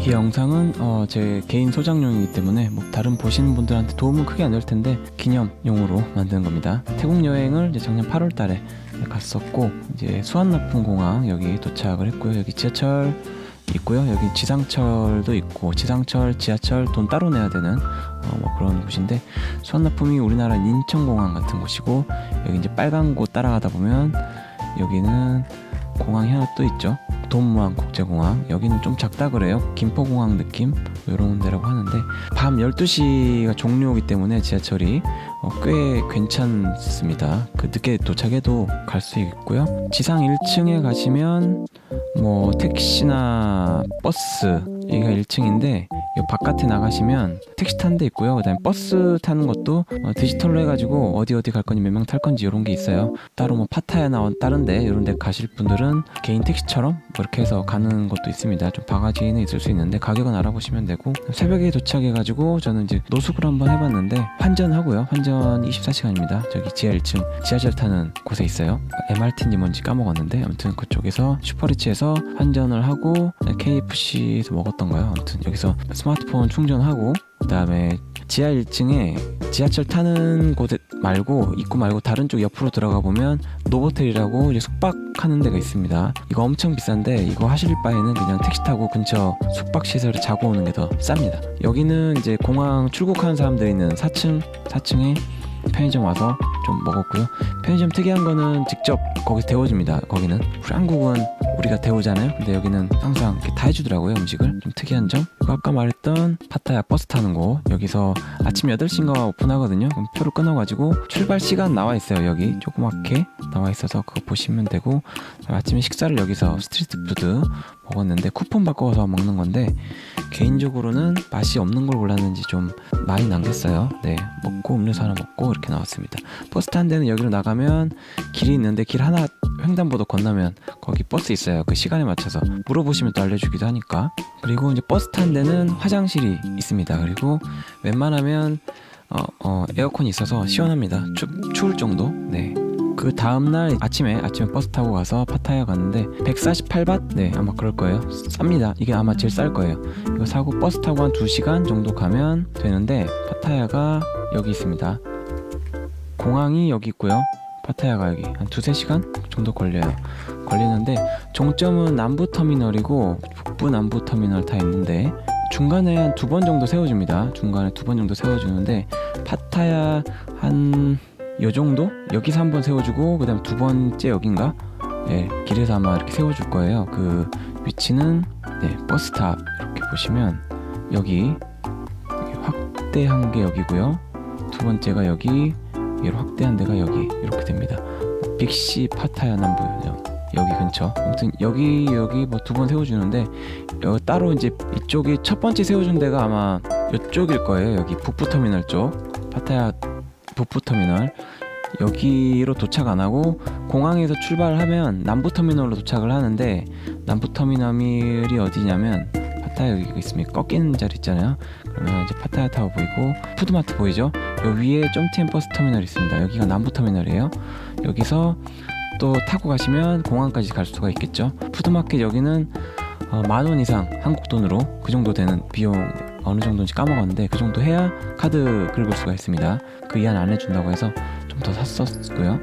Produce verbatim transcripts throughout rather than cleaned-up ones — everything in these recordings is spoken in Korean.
이 영상은 어, 제 개인 소장용이기 때문에 뭐 다른 보시는 분들한테 도움은 크게 안 될 텐데 기념용으로 만드는 겁니다. 태국 여행을 이제 작년 팔월 달에 갔었고, 이제 수완나품 공항 여기 도착을 했고요. 여기 지하철 있고요. 여기 지상철도 있고, 지상철, 지하철 돈 따로 내야 되는 어, 뭐 그런 곳인데, 수완나품이 우리나라 인천공항 같은 곳이고, 여기 이제 빨간 곳 따라가다 보면 여기는 공항이 하나 또 있죠. 돈무안 국제공항. 여기는 좀 작다 그래요. 김포공항 느낌 이런 데라고 하는데, 밤 열두 시가 종료이기 때문에 지하철이 어, 꽤 괜찮습니다. 그 늦게 도착해도 갈 수 있고요. 지상 일 층에 가시면 뭐 택시나 버스, 여기가 일 층인데 이 바깥에 나가시면 택시 타는 데 있고요. 그 다음에 버스 타는 것도 어, 디지털로 해가지고 어디 어디 갈 건지, 몇 명 탈 건지 이런 게 있어요. 따로 뭐 파타야나 다른 데 이런 데 가실 분들은 개인 택시처럼 그렇게 해서 가는 것도 있습니다. 좀 바가지는 있을 수 있는데 가격은 알아보시면 되고, 새벽에 도착해가지고 저는 이제 노숙을 한번 해봤는데 환전하고요. 환전 이십사 시간입니다. 저기 지하 일 층 지하철 타는 곳에 있어요. 엠알티인지 뭔지 까먹었는데 아무튼 그쪽에서 슈퍼리치에서 환전을 하고, 케이에프씨에서 먹었던가요? 아무튼 여기서 스마트폰 충전하고, 그 다음에 지하 일 층에 지하철 타는 곳 말고, 입구 말고 다른 쪽 옆으로 들어가 보면 노보텔이라고 이제 숙박하는 데가 있습니다. 이거 엄청 비싼데 이거 하실 바에는 그냥 택시 타고 근처 숙박시설에 자고 오는 게 더 쌉니다. 여기는 이제 공항 출국하는 사람들이 있는 사 층 사 층에 편의점 와서 좀 먹었고요. 편의점 특이한 거는 직접 거기서 데워줍니다. 거기는 한국은 우리가 데우잖아요. 근데 여기는 항상 이렇게 다 해주더라고요, 음식을. 좀 특이한 점. 그리고 아까 말했던 파타야 버스 타는 곳, 여기서 아침 여덟 시인가 오픈하거든요. 그럼 표를 끊어가지고 출발 시간 나와 있어요. 여기 조그맣게 나와 있어서 그거 보시면 되고, 아침에 식사를 여기서 스트리트 푸드 먹었는데 쿠폰 바꿔서 먹는 건데, 개인적으로는 맛이 없는 걸 골랐는지 좀 많이 남겼어요. 네, 먹고 음료수 하나 먹고 이렇게 나왔습니다. 버스 탄 데는 여기로 나가면 길이 있는데, 길 하나 횡단보도 건너면 거기 버스 있어요. 그 시간에 맞춰서 물어보시면 또 알려주기도 하니까. 그리고 이제 버스 탄 데는 화장실이 있습니다. 그리고 웬만하면 어, 어, 에어컨이 있어서 시원합니다. 추, 추울 정도. 네. 그 다음날 아침에 아침에 버스 타고 가서 파타야 갔는데 백사십팔 밭? 네, 아마 그럴 거예요. 쌉니다. 이게 아마 제일 쌀 거예요. 이거 사고 버스 타고 한 두 시간 정도 가면 되는데, 파타야가 여기 있습니다. 공항이 여기 있고요. 파타야가 여기 한 두세 시간 정도 걸려요. 걸리는데 종점은 남부터미널이고 북부 남부터미널 다 있는데, 중간에 한 두 번 정도 세워줍니다. 중간에 두 번 정도 세워주는데, 파타야 한 요 정도? 여기서 한 번 세워주고, 그 다음 두 번째 여긴가? 네, 길에서 아마 이렇게 세워줄 거예요. 그 위치는 네, 버스탑 이렇게 보시면 여기, 여기 확대한 게 여기고요. 두 번째가 여기, 얘로 확대한 데가 여기 이렇게 됩니다. 빅시 파타야 남부요. 여기 근처. 아무튼 여기 여기 뭐 두 번 세워주는데, 여기 따로 이제 이쪽이 첫 번째 세워준 데가 아마 이쪽일 거예요. 여기 북부터미널 쪽, 파타야 북부터미널. 여기로 도착 안 하고 공항에서 출발하면 남부터미널로 도착을 하는데, 남부터미널이 어디냐면 파타야 여기 있습니다. 꺾이는 자리 있잖아요. 그러면 이제 파타야 타워 보이고 푸드마트 보이죠? 여기 위에 점티앤 버스 터미널이 있습니다. 여기가 남부터미널이에요. 여기서 또 타고 가시면 공항까지 갈 수가 있겠죠. 푸드마켓 여기는 어, 만 원 이상 한국 돈으로 그 정도 되는 비용, 어느 정도인지 까먹었는데 그 정도 해야 카드 긁을 수가 있습니다. 그 이하는 안 해준다고 해서 좀 더 샀었고요.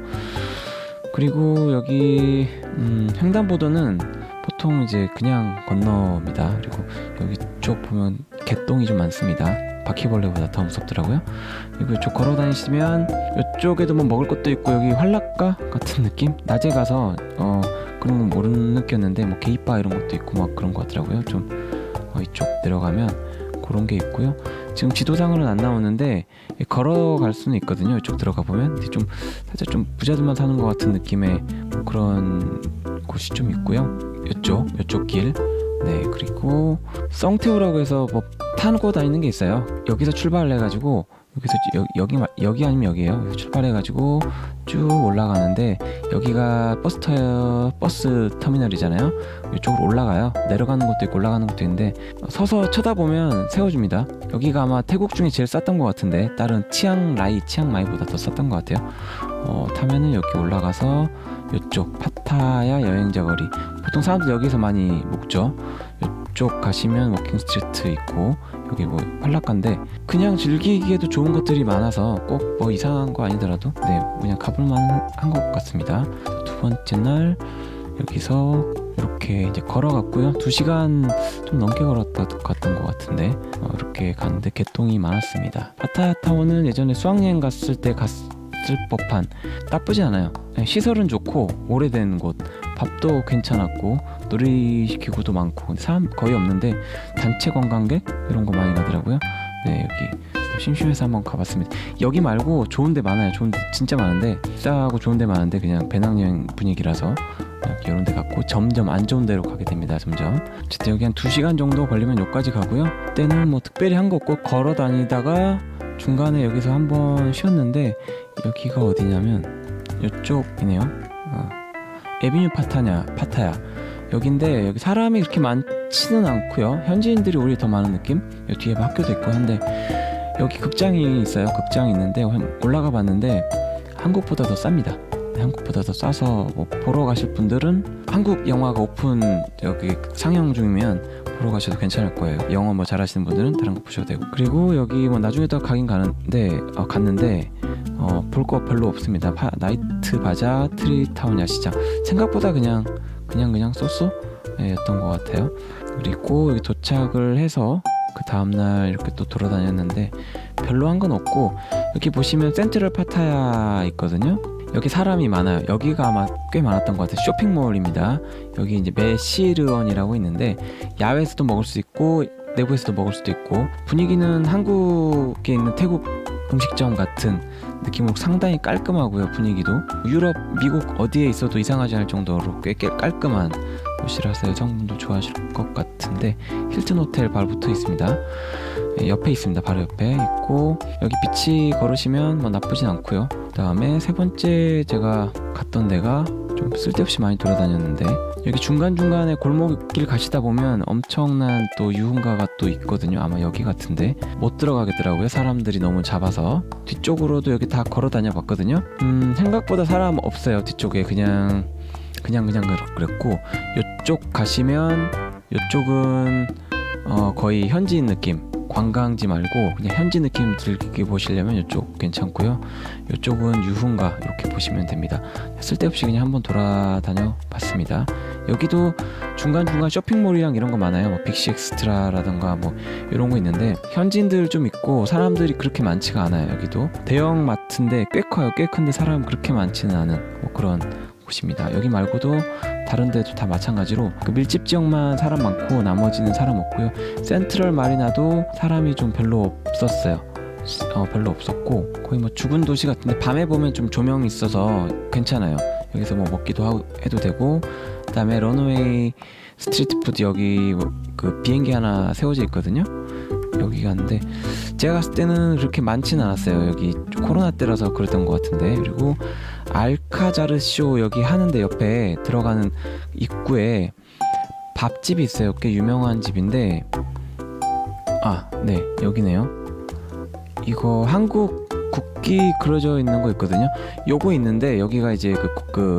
그리고 여기 음, 횡단보도는 보통 이제 그냥 건너입니다. 그리고 여기 쪽 보면 개똥이 좀 많습니다. 바퀴벌레보다 더 무섭더라고요. 그리고 이쪽 걸어 다니시면 이쪽에도 뭐 먹을 것도 있고, 여기 활락가 같은 느낌? 낮에 가서 어 그런 거 못 느꼈는데 뭐 게이바 이런 것도 있고 막 그런 거 같더라고요. 좀 어, 이쪽 내려가면 그런 게 있고요. 지금 지도상으로는 안 나오는데 걸어갈 수는 있거든요. 이쪽 들어가 보면. 근데 좀 살짝 좀 부자들만 사는 것 같은 느낌의 뭐 그런 곳이 좀 있고요. 이쪽 이쪽 길. 네, 그리고 썽태우라고 해서 뭐 타고 다니는 게 있어요. 여기서 출발을 해가지고 여기서 여, 여기 여기 아니면 여기에요. 여기 출발해가지고 쭉 올라가는데, 여기가 버스 터 버스 터미널이잖아요. 이쪽으로 올라가요. 내려가는 것도 있고 올라가는 것도 있는데, 서서 쳐다보면 세워줍니다. 여기가 아마 태국 중에 제일 쌌던 것 같은데, 다른 치앙라이 치앙마이보다 더 쌌던 것 같아요. 어, 타면은 여기 올라가서 이쪽 파타야 여행자 거리, 보통 사람들 여기서 많이 묵죠. 이쪽 가시면 워킹 스트리트 있고 여기 뭐 팔락가인데 그냥 즐기기에도 좋은 것들이 많아서 꼭 뭐 이상한 거 아니더라도 네 그냥 가볼만 한 것 같습니다. 두 번째 날 여기서 이렇게 이제 걸어갔고요. 두 시간 좀 넘게 걸었던 것 같은데 어, 이렇게 갔는데 개똥이 많았습니다. 파타야 타워는 예전에 수학여행 갔을 때 갔을 법한 나쁘지 않아요. 시설은 좋고 오래된 곳, 밥도 괜찮았고 놀이기구도 많고 근데 사람 거의 없는데 단체 관광객 이런 거 많이 가더라고요. 네 여기 심심해서 한번 가봤습니다. 여기 말고 좋은 데 많아요. 좋은 데 진짜 많은데 비싸고 좋은 데 많은데 그냥 배낭여행 분위기라서 이런 데 갔고 점점 안 좋은 데로 가게 됩니다. 점점 어쨌든 여기 한 두 시간 정도 걸리면 여기까지 가고요. 그때는 뭐 특별히 한 거 없고 걸어 다니다가 중간에 여기서 한번 쉬었는데 여기가 어디냐면 이쪽이네요. 어. 에비뉴 파타냐 파타야 여긴데 여기 사람이 그렇게 많지는 않고요. 현지인들이 오히려 더 많은 느낌. 여기 뒤에 학교도 있고 한데 여기 극장이 있어요. 극장이 있는데 올라가 봤는데 한국보다 더 쌉니다. 한국보다 더 싸서 뭐 보러 가실 분들은 한국 영화가 오픈 여기 상영 중이면 보러 가셔도 괜찮을 거예요. 영어 뭐 잘하시는 분들은 다른 거 보셔도 되고. 그리고 여기 뭐 나중에 또 가긴 가는데 어, 갔는데 어, 볼 거 별로 없습니다. 파, 나이트 바자 트리타운 야시장 생각보다 그냥 그냥 그냥 쏘쏘 였던 것 같아요. 그리고 여기 도착을 해서 그 다음날 이렇게 또 돌아다녔는데 별로 한 건 없고 여기 보시면 센트럴 파타야 있거든요. 여기 사람이 많아요. 여기가 아마 꽤 많았던 것 같아요. 쇼핑몰입니다. 여기 이제 메시르언이라고 있는데 야외에서도 먹을 수 있고 내부에서도 먹을 수도 있고 분위기는 한국에 있는 태국 음식점 같은 느낌으로 상당히 깔끔하고요. 분위기도 유럽, 미국 어디에 있어도 이상하지 않을 정도로 꽤, 꽤 깔끔한 곳이라서 여성분도 좋아하실 것 같은데 힐튼 호텔 바로 붙어 있습니다. 네, 옆에 있습니다. 바로 옆에 있고 여기 비치 걸으시면 뭐 나쁘진 않고요. 그 다음에 세 번째 제가 갔던 데가 좀 쓸데없이 많이 돌아다녔는데 여기 중간중간에 골목길 가시다 보면 엄청난 또 유흥가가 또 있거든요. 아마 여기 같은데 못 들어가겠더라고요. 사람들이 너무 잡아서. 뒤쪽으로도 여기 다 걸어 다녀 봤거든요. 음 생각보다 사람 없어요. 뒤쪽에 그냥 그냥 그냥 그랬고 이쪽 가시면 이쪽은 어 거의 현지인 느낌 관광지 말고 그냥 현지 느낌 들게 보시려면 이쪽 괜찮고요. 이쪽은 유흥가 이렇게 보시면 됩니다. 쓸데없이 그냥 한번 돌아다녀 봤습니다. 여기도 중간중간 쇼핑몰이랑 이런 거 많아요. 뭐 빅시 엑스트라라던가 뭐 이런 거 있는데 현지인들 좀 있고 사람들이 그렇게 많지가 않아요. 여기도 대형 마트인데 꽤 커요. 꽤 큰데 사람 그렇게 많지는 않은 뭐 그런 곳입니다. 여기 말고도 다른 데도 다 마찬가지로 그 밀집 지역만 사람 많고 나머지는 사람 없고요. 센트럴 마리나도 사람이 좀 별로 없었어요. 어, 별로 없었고 거의 뭐 죽은 도시 같은데 밤에 보면 좀 조명이 있어서 괜찮아요. 여기서 뭐 먹기도 하고, 해도 되고 그 다음에 런웨이 스트리트 푸드 여기 그 비행기 하나 세워져 있거든요. 여기 갔는데 제가 갔을 때는 그렇게 많지는 않았어요. 여기 코로나 때라서 그랬던 것 같은데. 그리고 알카자르쇼 여기 하는데 옆에 들어가는 입구에 밥집이 있어요. 꽤 유명한 집인데 아, 네 여기네요. 이거 한국 국기 그려져 있는 거 있거든요. 요거 있는데 여기가 이제 그, 그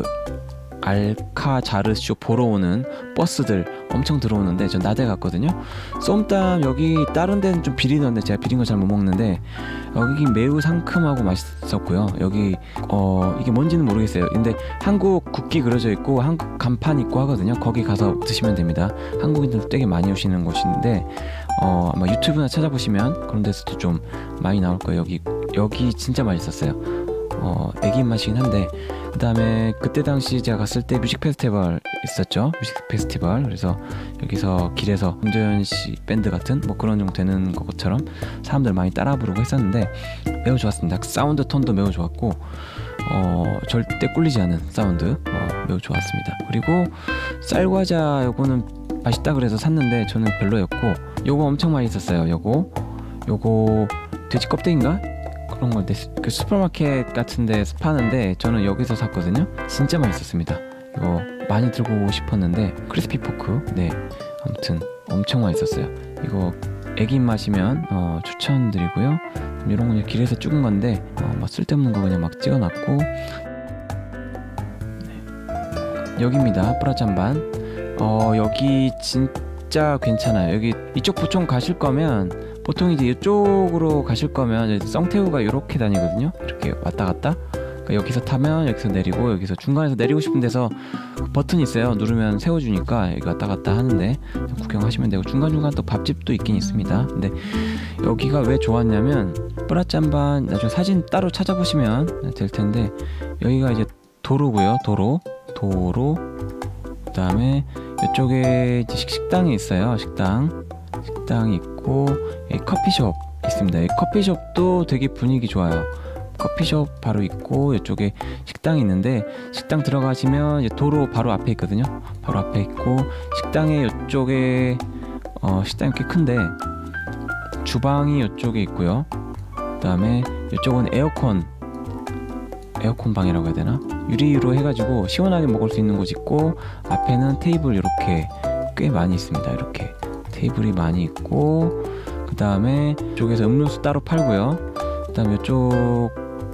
알카자르쇼 보러 오는 버스들 엄청 들어오는데 전 낮에 갔거든요. 쏨땀 여기 다른 데는 좀 비리던데 제가 비린 거 잘 못 먹는데 여기 매우 상큼하고 맛있었고요. 여기 어 이게 뭔지는 모르겠어요. 근데 한국 국기 그려져 있고 한국 간판 있고 하거든요. 거기 가서 드시면 됩니다. 한국인들 되게 많이 오시는 곳인데 어 아마 유튜브나 찾아보시면 그런 데서도 좀 많이 나올 거예요. 여기 여기 진짜 맛있었어요. 어 애기 입맛이긴 한데 그 다음에 그때 당시 제가 갔을 때 뮤직 페스티벌 있었죠. 뮤직 페스티벌. 그래서 여기서 길에서 김도현 씨 밴드 같은 뭐 그런 정도 되는 것처럼 사람들 많이 따라 부르고 했었는데 매우 좋았습니다. 사운드 톤도 매우 좋았고 어 절대 꿀리지 않은 사운드 어, 매우 좋았습니다. 그리고 쌀과자 요거는 맛있다 그래서 샀는데 저는 별로였고 요거 엄청 많이 있었어요. 요거 요거 돼지 껍데기인가? 그런 건데 그 슈퍼마켓 같은 데서 파는데 저는 여기서 샀거든요. 진짜 맛있었습니다. 이거 많이 들고 오고 싶었는데 크리스피 포크 네 아무튼 엄청 맛있었어요. 이거 애기 입맛이면 어, 추천드리고요. 이런 거 그냥 길에서 찍은 건데 어, 막 쓸데없는 거 그냥 막 찍어놨고 네. 여기입니다. 뿌라짬반 어 여기 진짜 진짜 괜찮아요. 여기 이쪽 보통 가실 거면 보통 이제 이쪽으로 가실 거면 썽태우가 이렇게 다니거든요. 이렇게 왔다 갔다. 그러니까 여기서 타면 여기서 내리고 여기서 중간에서 내리고 싶은 데서 버튼이 있어요. 누르면 세워주니까 여기 왔다 갔다 하는데 구경하시면 되고, 중간중간 또 밥집도 있긴 있습니다. 근데 여기가 왜 좋았냐면 뿌라짬반 나중에 사진 따로 찾아보시면 될 텐데, 여기가 이제 도로고요. 도로 도로 그 다음에 이쪽에 이제 식당이 있어요. 식당 식당이 있고 여기 커피숍 있습니다. 이 커피숍도 되게 분위기 좋아요. 커피숍 바로 있고 이쪽에 식당이 있는데, 식당 들어가시면 이제 도로 바로 앞에 있거든요. 바로 앞에 있고 식당에 이쪽에 어, 식당이 꽤 큰데 주방이 이쪽에 있고요. 그 다음에 이쪽은 에어컨 에어컨 방이라고 해야 되나? 유리로 해가지고 시원하게 먹을 수 있는 곳 있고, 앞에는 테이블 이렇게 꽤 많이 있습니다. 이렇게 테이블이 많이 있고, 그 다음에 이쪽에서 음료수 따로 팔고요. 그 다음에 이쪽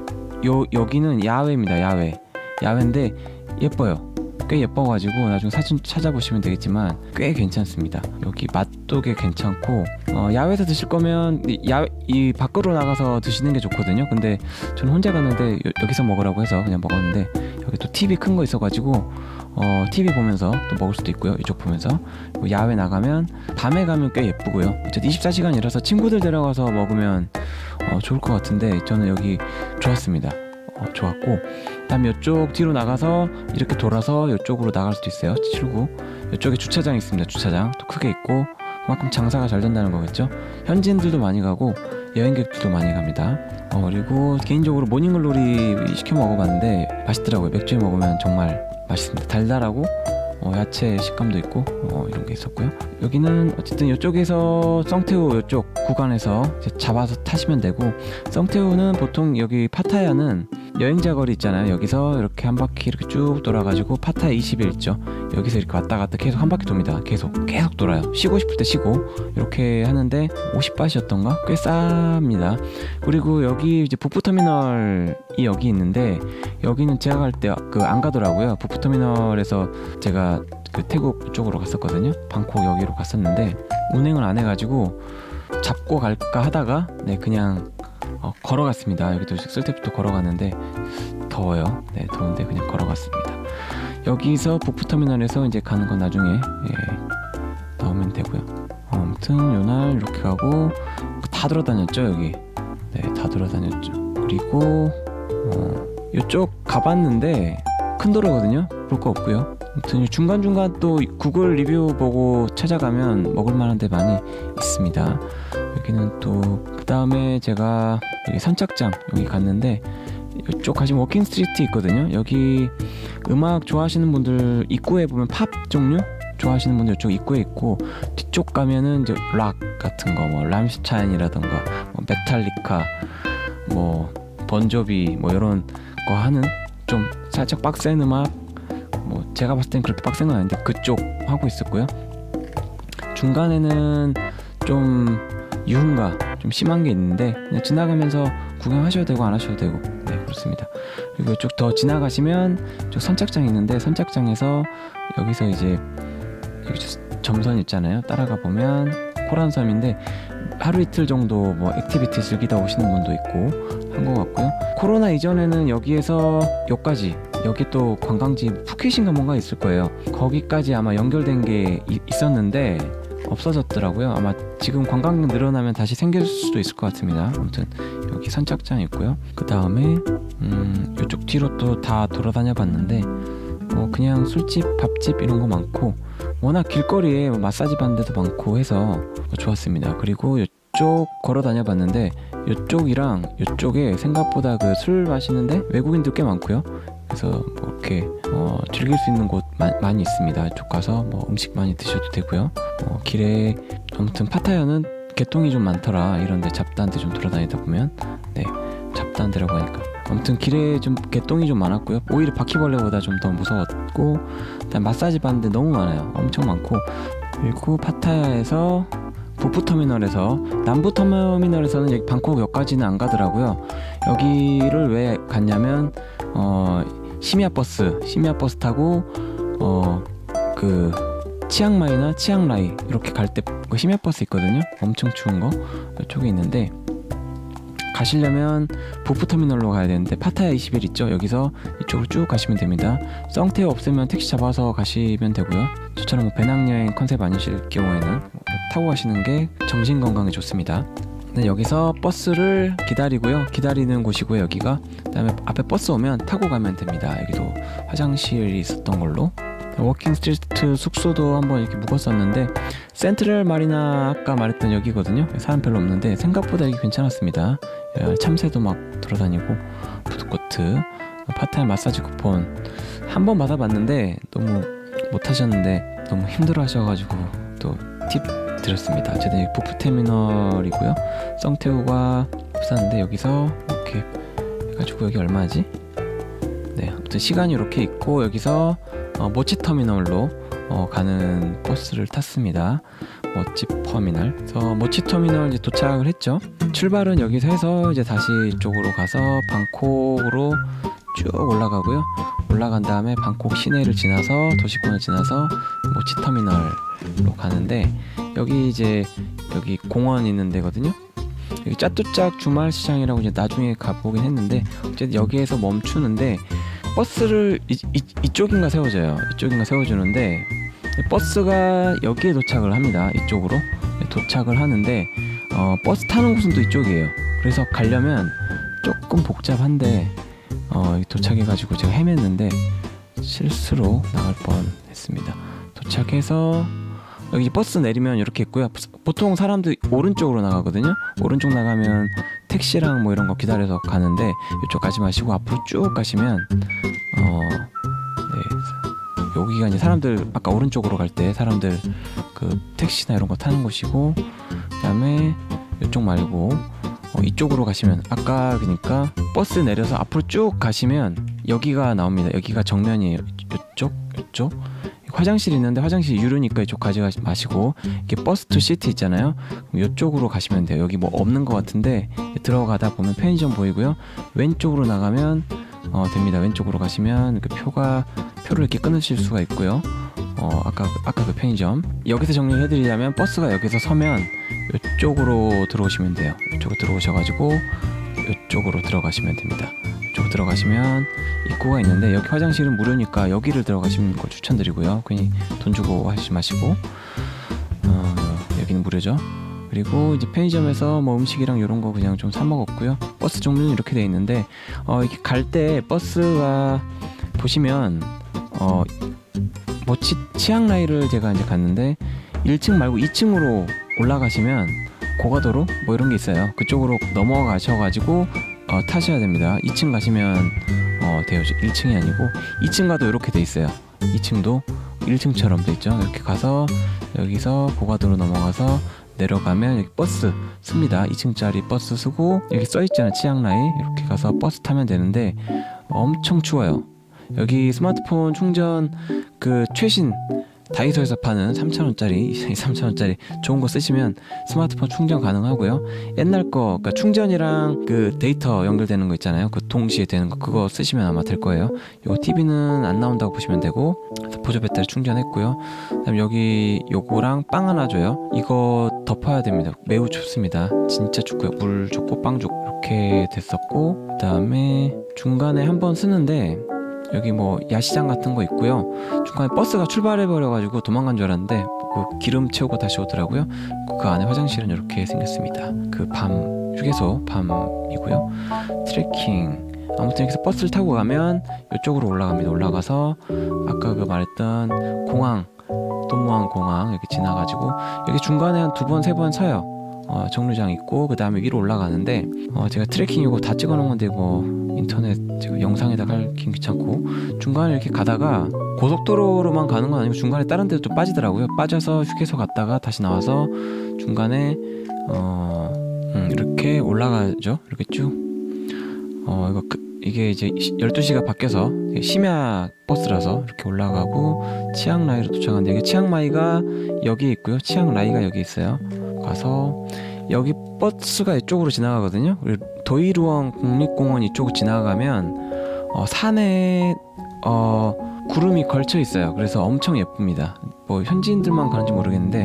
요 여기는 야외입니다. 야외 야외인데 예뻐요. 꽤 예뻐가지고 나중에 사진 찾아보시면 되겠지만 꽤 괜찮습니다. 여기 맛도 꽤 괜찮고, 어, 야외에서 드실 거면 야, 이 밖으로 나가서 드시는 게 좋거든요. 근데 저는 혼자 갔는데 여, 여기서 먹으라고 해서 그냥 먹었는데, 여기 또 티비 큰 거 있어가지고 어, 티비 보면서 또 먹을 수도 있고요. 이쪽 보면서. 야외 나가면 밤에 가면 꽤 예쁘고요. 어쨌든 이십사 시간이라서 친구들 데려가서 먹으면 어, 좋을 것 같은데 저는 여기 좋았습니다. 어, 좋았고, 그다음 이쪽 뒤로 나가서 이렇게 돌아서 이쪽으로 나갈 수도 있어요. 출구. 이쪽에 주차장 있습니다. 주차장 또 크게 있고, 그만큼 장사가 잘 된다는 거겠죠. 현지인들도 많이 가고 여행객들도 많이 갑니다. 어, 그리고 개인적으로 모닝글로리 시켜 먹어봤는데 맛있더라고요. 맥주에 먹으면 정말 맛있습니다. 달달하고 어, 야채 식감도 있고 어, 이런 게 있었고요. 여기는 어쨌든 이쪽에서 썽태우 이쪽 구간에서 이제 잡아서 타시면 되고, 썽태우는 보통 여기 파타야는 여행자 거리 있잖아요. 여기서 이렇게 한 바퀴 이렇게 쭉 돌아가지고 파타야 이십 일 있죠. 여기서 이렇게 왔다 갔다 계속 한 바퀴 돕니다. 계속 계속 돌아요. 쉬고 싶을 때 쉬고 이렇게 하는데 오십 바트였던가 꽤 쌉니다. 그리고 여기 이제 북부터미널이 여기 있는데, 여기는 제가 갈 때 그 안 가더라고요. 북부터미널에서 제가 그 태국 쪽으로 갔었거든요. 방콕 여기로 갔었는데 운행을 안 해가지고 잡고 갈까 하다가 네 그냥 어, 걸어갔습니다. 여기도 쓸 때부터 걸어갔는데 더워요. 네 더운데 그냥 걸어갔습니다. 여기서 북부터미널에서 이제 가는 건 나중에 예, 나오면 되고요. 어, 아무튼 요날 이렇게 가고 다 돌아다녔죠. 여기 네 다 돌아다녔죠. 그리고 어, 이쪽 가봤는데 큰 도로거든요. 볼 거 없고요. 아무튼 중간중간 또 구글 리뷰 보고 찾아가면 먹을 만한 데 많이 있습니다. 여기는 또 그 다음에 제가 여기 선착장 여기 갔는데, 이쪽 가시면 워킹 스트리트 있거든요. 여기 음악 좋아하시는 분들 입구에 보면 팝 종류 좋아하시는 분들 이쪽 입구에 있고, 뒤쪽 가면은 이제 락 같은 거 뭐 람슈타인이라던가 뭐 메탈리카 뭐 번조비 뭐 이런 거 하는 좀 살짝 빡센 음악, 뭐 제가 봤을 땐 그렇게 빡센 건 아닌데 그쪽 하고 있었고요. 중간에는 좀 유흥가 좀 심한 게 있는데 그냥 지나가면서 구경하셔도 되고 안 하셔도 되고 네 그렇습니다. 그리고 이쪽 더 지나가시면 이쪽 선착장이 있는데, 선착장에서 여기서 이제 여기 점선 있잖아요. 따라가 보면 코란섬인데 하루 이틀 정도 뭐 액티비티 즐기다 오시는 분도 있고 한 것 같고요. 코로나 이전에는 여기에서 여기까지 여기 또 관광지 푸켓인가 뭔가 있을 거예요. 거기까지 아마 연결된 게 이, 있었는데 없어졌더라고요. 아마 지금 관광객 늘어나면 다시 생길 수도 있을 것 같습니다. 아무튼 여기 선착장 있고요. 그 다음에 음, 이쪽 뒤로 또 다 돌아다녀 봤는데 뭐 그냥 술집, 밥집 이런 거 많고, 워낙 길거리에 뭐 마사지 받는 데도 많고 해서 뭐 좋았습니다. 그리고 이쪽 걸어 다녀 봤는데 이쪽이랑 이쪽에 생각보다 그 술 마시는데 외국인들 꽤 많고요. 그래서 뭐 이렇게 어, 즐길 수 있는 곳 마, 많이 있습니다. 이쪽 가서 뭐 음식 많이 드셔도 되고요. 어, 길에 아무튼 파타야는 개통이 좀 많더라. 이런데 잡다한 데 좀 돌아다니다 보면 네 잡다한 데라고 하니까 아무튼 길에 좀 개똥이 좀 많았고요. 오히려 바퀴벌레보다 좀 더 무서웠고, 일단 마사지 받는데 너무 많아요. 엄청 많고, 그리고 파타야에서 북부터미널에서 남부터미널에서는 여기 방콕역까지는 안 가더라고요. 여기를 왜 갔냐면 어, 심야 버스 심야 버스 타고 어, 그 치앙마이나 치앙라이 이렇게 갈 때 그 심야버스 있거든요. 엄청 추운 거 이쪽에 있는데, 가시려면 부프터미널로 가야 되는데 파타야 이십일 있죠? 여기서 이쪽으로 쭉 가시면 됩니다. 썽태우 없으면 택시 잡아서 가시면 되고요. 저처럼 뭐 배낭여행 컨셉 아니실 경우에는 타고 가시는 게 정신건강에 좋습니다. 네, 여기서 버스를 기다리고요. 기다리는 곳이고요, 여기가. 그 다음에 앞에 버스 오면 타고 가면 됩니다. 여기도 화장실이 있었던 걸로. 워킹 스트리트 숙소도 한번 이렇게 묵었었는데, 센트럴 마리나 아까 말했던 여기거든요. 사람 별로 없는데 생각보다 여기 괜찮았습니다. 참새도 막 돌아다니고, 푸드코트, 파타임 마사지 쿠폰 한 번 받아봤는데 너무 못하셨는데 너무 힘들어 하셔가지고 또 팁 드렸습니다. 어쨌든 여기 부프터미널이고요. 썽태우가 없었는데 여기서 이렇게 해가지고, 여기 얼마지? 네, 아무튼 시간이 이렇게 있고, 여기서 어, 모치터미널로 어, 가는 버스를 탔습니다. 모치터미널. 그래서 모치터미널 이제 도착을 했죠. 출발은 여기서 해서 이제 다시 이쪽으로 가서 방콕으로 쭉 올라가고요. 올라간 다음에 방콕 시내를 지나서 도시권을 지나서 모치터미널로 가는데, 여기 이제 여기 공원 있는 데거든요. 여기 짜뚜짝 주말 시장이라고 이제 나중에 가보긴 했는데, 어쨌든 여기에서 멈추는데 버스를 이, 이, 이쪽인가 세워져요. 이쪽인가 세워주는데 버스가 여기에 도착을 합니다. 이쪽으로 도착을 하는데 어, 버스 타는 곳은 또 이쪽이에요. 그래서 가려면 조금 복잡한데 어, 도착해가지고 제가 헤맸는데 실수로 나갈 뻔했습니다. 도착해서 여기 버스 내리면 이렇게 있고요. 보통 사람들 오른쪽으로 나가거든요. 오른쪽 나가면 택시랑 뭐 이런 거 기다려서 가는데, 이쪽 가지 마시고 앞으로 쭉 가시면 어, 네, 여기가 이제 사람들 아까 오른쪽으로 갈 때 사람들 그 택시나 이런 거 타는 곳이고, 그다음에 이쪽 말고 어, 이쪽으로 가시면 아까 그러니까 버스 내려서 앞으로 쭉 가시면 여기가 나옵니다. 여기가 정면이에요. 이쪽 이쪽 화장실이 있는데 화장실 유료니까 이쪽 가져가지 마시고, 이게 버스 투 시티 있잖아요. 그럼 이쪽으로 가시면 돼요. 여기 뭐 없는 것 같은데 들어가다 보면 편의점 보이고요. 왼쪽으로 나가면 어, 됩니다. 왼쪽으로 가시면 그 표가 표를 이렇게 끊으실 수가 있고요. 어, 아까 아까 그 편의점. 여기서 정리를 해드리자면 버스가 여기서 서면 이쪽으로 들어오시면 돼요. 이쪽으로 들어오셔가지고 이쪽으로 들어가시면 됩니다. 이쪽으로 들어가시면 입구가 있는데, 여기 화장실은 무료니까 여기를 들어가시는 걸 추천드리고요. 괜히 돈 주고 하시지 마시고, 어, 여기는 무료죠. 그리고 이제 편의점에서 뭐 음식이랑 이런 거 그냥 좀 사 먹었고요. 버스 종류는 이렇게 돼 있는데 어, 이렇게 갈 때 버스가 보시면 어, 뭐 치, 치앙라이를 제가 이제 갔는데 일 층 말고 이 층으로 올라가시면 고가도로 뭐 이런 게 있어요. 그쪽으로 넘어가셔가지고 어, 타셔야 됩니다. 이 층 가시면 어, 돼요. 일 층이 아니고 이 층 가도 이렇게 돼 있어요. 이 층도 일 층처럼 돼 있죠. 이렇게 가서 여기서 고가도로 넘어가서 내려가면 여기 버스 씁니다. 이 층짜리 버스 쓰고, 여기 써있잖아요. 치앙라이. 이렇게 가서 버스 타면 되는데 엄청 추워요. 여기 스마트폰 충전 그 최신 다이소에서 파는 삼천 원짜리, 삼천 원짜리 좋은 거 쓰시면 스마트폰 충전 가능하고요. 옛날 거, 그러니까 충전이랑 그 데이터 연결되는 거 있잖아요. 그 동시에 되는 거, 그거 쓰시면 아마 될 거예요. 이거 티비는 안 나온다고 보시면 되고, 보조 배터리 충전했고요. 그다음 여기 요거랑 빵 하나 줘요. 이거 덮어야 됩니다. 매우 춥습니다. 진짜 춥고요. 물 좋고 빵 좋고 이렇게 됐었고, 그다음에 중간에 한번 쓰는데 여기 뭐 야시장 같은 거 있고요. 중간에 버스가 출발해버려가지고 도망간 줄 알았는데 그 기름 채우고 다시 오더라고요. 그 안에 화장실은 이렇게 생겼습니다. 그 밤 휴게소 밤이고요. 트레킹. 아무튼 여기서 버스를 타고 가면 이쪽으로 올라갑니다. 올라가서 아까 그 말했던 공항, 돈무안 공항 여기 지나가지고 여기 중간에 한 두 번 세 번 서요. 어, 정류장 있고 그 다음에 위로 올라가는데 어, 제가 트레킹 이거 다 찍어놓은 건데 뭐 인터넷 제가 영상에다 갈긴 귀찮고, 중간에 이렇게 가다가 고속도로로만 가는 건 아니고 중간에 다른 데도 또 빠지더라고요. 빠져서 휴게소 갔다가 다시 나와서 중간에 어, 음, 이렇게 올라가죠. 이렇게 쭉 어, 이거 그, 이게 이제 열두 시가 바뀌어서 심야 버스라서 이렇게 올라가고 치앙라이로 도착하는데, 여기 치앙마이가 여기 있고요. 치앙라이가 여기 있어요. 가서 여기 버스가 이쪽으로 지나가거든요. 도이루엉 국립공원 이쪽으로 지나가면 어, 산에 어, 구름이 걸쳐 있어요. 그래서 엄청 예쁩니다. 뭐 현지인들만 가는지 모르겠는데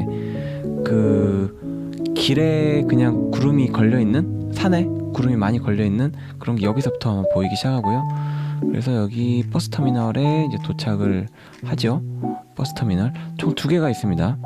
그 길에 그냥 구름이 걸려있는, 산에 구름이 많이 걸려있는 그런 게 여기서부터 보이기 시작하고요. 그래서 여기 버스터미널에 이제 도착을 하죠. 버스터미널 총 두 개가 있습니다.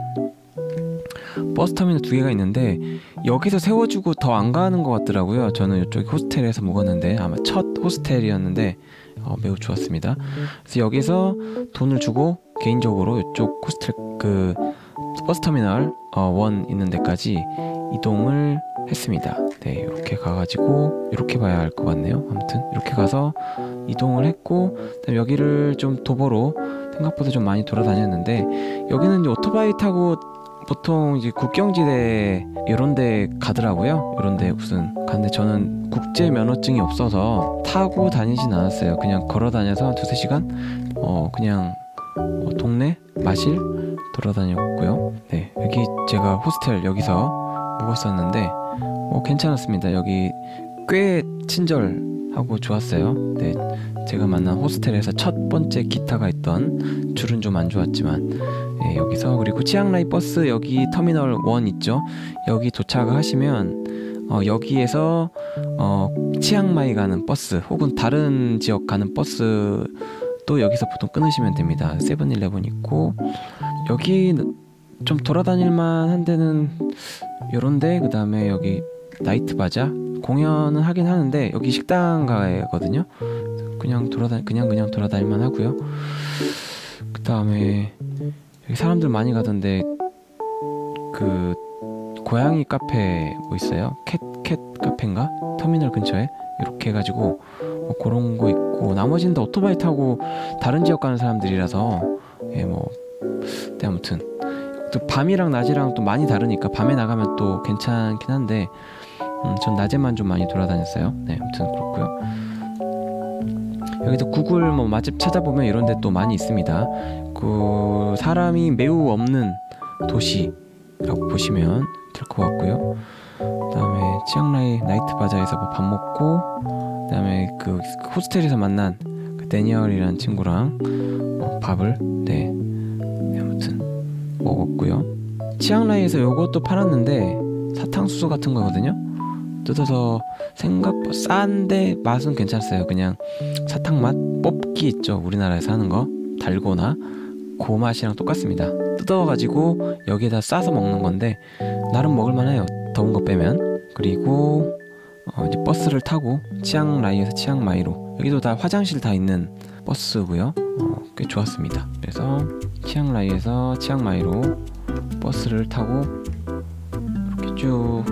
버스터미널 두 개가 있는데 여기서 세워주고 더 안 가는 것 같더라고요. 저는 이쪽 호스텔에서 묵었는데 아마 첫 호스텔이었는데 어, 매우 좋았습니다. 그래서 여기서 돈을 주고 개인적으로 이쪽 호스텔 그 버스터미널 어, 원 있는 데까지 이동을 했습니다. 네, 이렇게 가가지고 이렇게 봐야 할 것 같네요. 아무튼 이렇게 가서 이동을 했고, 그다음에 여기를 좀 도보로 생각보다 좀 많이 돌아다녔는데 여기는 이제 오토바이 타고 보통 이제 국경지대 이런데 가더라고요. 이런데 무슨 가는데 저는 국제 면허증이 없어서 타고 다니진 않았어요. 그냥 걸어 다녀서 한 두세 시간 어 그냥 어, 동네 마실 돌아다녔고요. 네, 여기 제가 호스텔 여기서 묵었었는데 뭐 괜찮았습니다. 여기 꽤 친절하고 좋았어요. 네, 제가 만난 호스텔에서 첫 번째 기타가 있던 줄은 좀 안 좋았지만 네, 여기서 그리고 치앙라이 버스 여기 터미널 원 있죠. 여기 도착을 하시면 어, 여기에서 어, 치앙마이 가는 버스 혹은 다른 지역 가는 버스 또 여기서 보통 끊으시면 됩니다. 세븐일레븐 있고 여기 좀 돌아다닐만 한 데는 요런데, 그 다음에 여기 나이트 바자 공연은 하긴 하는데 여기 식당 가거든요. 그냥 돌아다 그냥 그냥 돌아다닐만 하고요. 그 다음에 여기 사람들 많이 가던데 그 고양이 카페 뭐 있어요? 캣 캣 카페인가? 터미널 근처에 이렇게 해가지고 뭐 그런 거 있고, 나머지는 다 오토바이 타고 다른 지역 가는 사람들이라서 예, 뭐 네, 아무튼 또 밤이랑 낮이랑 또 많이 다르니까 밤에 나가면 또 괜찮긴 한데 음, 전 낮에만 좀 많이 돌아다녔어요. 네, 아무튼 그렇고요. 여기도 구글 뭐 맛집 찾아보면 이런 데 또 많이 있습니다. 그 사람이 매우 없는 도시라고 보시면 될 것 같고요. 그 다음에 치앙라이 나이트 바자에서 뭐 밥 먹고, 그 다음에 그 호스텔에서 만난 그 데니얼이라는 친구랑 어, 밥을 네, 네 아무튼 먹었고요. 치앙라이에서 요것도 팔았는데 사탕수수 같은 거거든요. 뜯어서 생각보다 싼데 맛은 괜찮았어요. 그냥 사탕 맛 뽑기 있죠, 우리나라에서 하는 거 달고나 그 맛이랑 똑같습니다. 뜯어가지고 여기에다 싸서 먹는 건데 나름 먹을만해요, 더운 거 빼면. 그리고 어 이제 버스를 타고 치앙라이에서 치앙마이로, 여기도 다 화장실 다 있는 버스고요. 어 꽤 좋았습니다. 그래서 치앙라이에서 치앙마이로 버스를 타고 이렇게 쭉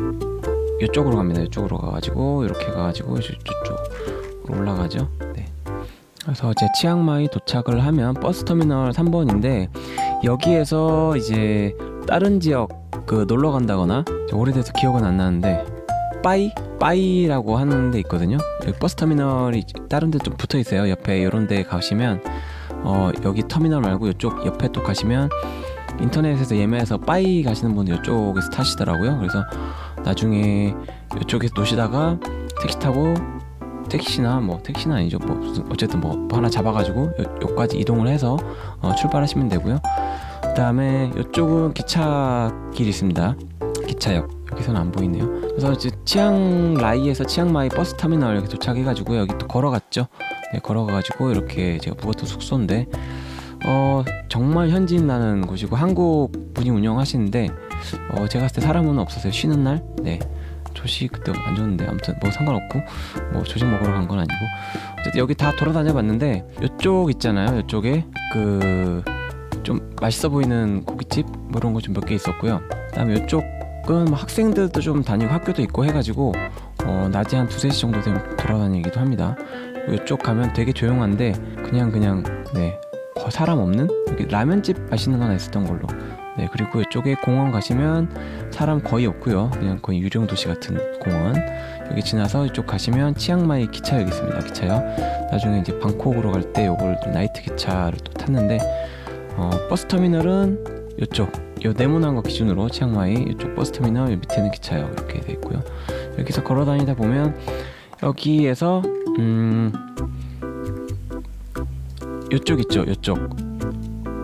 이쪽으로 갑니다. 이쪽으로 가가지고 이렇게 가가지고 이쪽으로 올라가죠. 네. 그래서 이제 치앙마이 도착을 하면 버스터미널 삼 번인데 여기에서 이제 다른 지역 그 놀러 간다거나, 오래돼서 기억은 안 나는데 빠이? 빠이라고 하는 데 있거든요. 여기 버스터미널이 다른 데 좀 붙어 있어요. 옆에 이런 데 가시면 어 여기 터미널 말고 이쪽 옆에 또 가시면 인터넷에서 예매해서 빠이 가시는 분들 이쪽에서 타시더라고요. 그래서 나중에 이쪽에서 노시다가 택시 타고, 택시나 뭐 택시는 아니죠, 뭐 어쨌든 뭐 하나 잡아가지고 요, 요까지 이동을 해서 어, 출발하시면 되고요. 그 다음에 이쪽은 기차길이 있습니다. 기차역, 여기서는 안 보이네요. 그래서 이제 치앙라이에서 치앙마이 버스 터미널 여기 도착해가지고 여기 또 걸어갔죠. 네, 걸어가가지고 이렇게 제가 묵었던 숙소인데 어 정말 현지인 나는 곳이고 한국 분이 운영하시는데 어 제가 봤을 때 사람은 없었어요. 쉬는 날. 네, 조식 그때 안 좋은데 아무튼 뭐 상관없고, 뭐 조식 먹으러 간 건 아니고 어쨌든 여기 다 돌아다녀 봤는데 이쪽 있잖아요, 이쪽에 그 좀 맛있어 보이는 고깃집 뭐 이런 거 좀 몇 개 있었고요. 그 다음에 이쪽은 뭐 학생들도 좀 다니고 학교도 있고 해가지고 어 낮에 한 두세 시 정도 되면 돌아다니기도 합니다. 이쪽 가면 되게 조용한데 그냥 그냥 네 사람 없는, 여기 라면집 맛있는 거 하나 있었던 걸로. 네, 그리고 이쪽에 공원 가시면 사람 거의 없고요. 그냥 거의 유령 도시 같은 공원. 여기 지나서 이쪽 가시면 치앙마이 기차역 있습니다. 기차역. 나중에 이제 방콕으로 갈 때 요걸 나이트 기차를 또 탔는데 어, 버스 터미널은 이쪽, 요 네모난 거 기준으로 치앙마이 이쪽 버스 터미널, 밑에는 기차역 이렇게 돼 있고요. 여기서 걸어 다니다 보면 여기에서 음 요쪽 있죠, 요쪽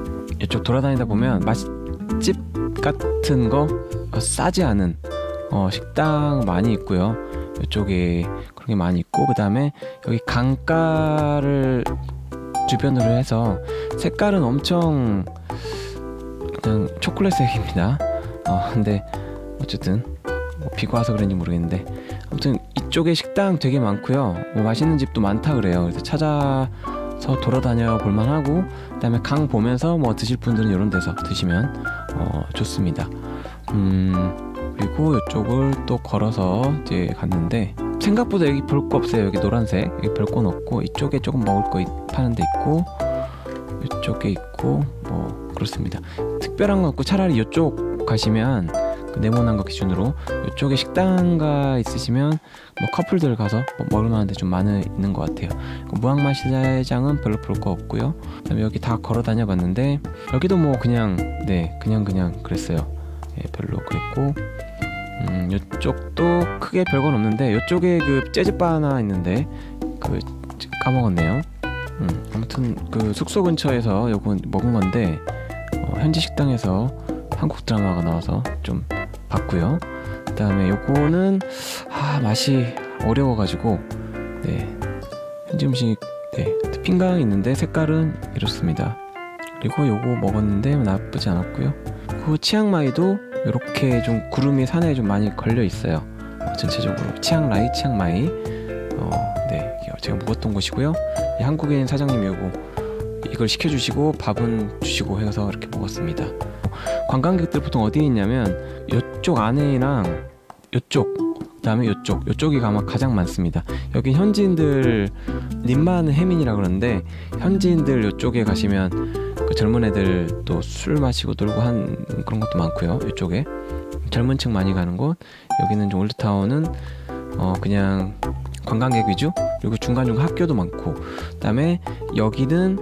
이쪽 돌아다니다 보면 맛집 같은 거 어, 싸지 않은 어, 식당 많이 있고요. 이쪽에 그런 게 많이 있고, 그 다음에 여기 강가를 주변으로 해서 색깔은 엄청 그냥 초콜릿색입니다. 어, 근데 어쨌든 뭐 비가 와서 그런지 모르겠는데, 아무튼 이쪽에 식당 되게 많고요. 뭐 맛있는 집도 많다 그래요. 그래서 찾아서 돌아다녀 볼만하고, 그 다음에 강 보면서 뭐 드실 분들은 이런 데서 드시면 어, 좋습니다. 음, 그리고 이쪽을 또 걸어서 이제 갔는데 생각보다 여기 볼 거 없어요. 여기 노란색, 여기 별 건 없고, 이쪽에 조금 먹을 거 있, 파는 데 있고, 이쪽에 있고, 뭐 그렇습니다. 특별한 거 없고, 차라리 이쪽 가시면 그 네모난 거 기준으로 이쪽에 식당가 있으시면 뭐 커플들 가서 뭐 먹을 만한 데 좀 많이 있는 것 같아요. 무항마시장은 별로 볼 거 없고요. 그다음에 여기 다 걸어 다녀 봤는데 여기도 뭐 그냥 네 그냥 그냥 그랬어요. 예, 별로 그랬고, 음, 이쪽도 크게 별건 없는데 이쪽에 그 재즈바 하나 있는데 그 까먹었네요. 음, 아무튼 그 숙소 근처에서 요거 먹은 건데 어, 현지 식당에서 한국 드라마가 나와서 좀 봤고요. 그 다음에 요거는 아 맛이 어려워가지고 네 현지 음식 네 핑강 있는데 색깔은 이렇습니다. 그리고 요거 먹었는데 나쁘지 않았고요. 그 치앙마이도 이렇게 좀 구름이 산에 좀 많이 걸려 있어요. 어, 전체적으로 치앙라이, 치앙마이 어, 네 제가 묵었던 곳이고요. 한국인 사장님이 요거 이걸 시켜주시고 밥은 주시고 해서 이렇게 먹었습니다. 관광객들 보통 어디에 있냐면 이쪽 안에랑 이쪽, 그 다음에 이쪽, 이쪽이 아마 가장 많습니다. 여기 현지인들 림만 해민이라 그러는데 현지인들 이쪽에 가시면 그 젊은 애들 또 술 마시고 놀고 한 그런 것도 많고요. 이쪽에 젊은 층 많이 가는 곳, 여기는 좀 올드타운은 어 그냥 관광객 위주, 그리고 중간중간 학교도 많고, 그 다음에 여기는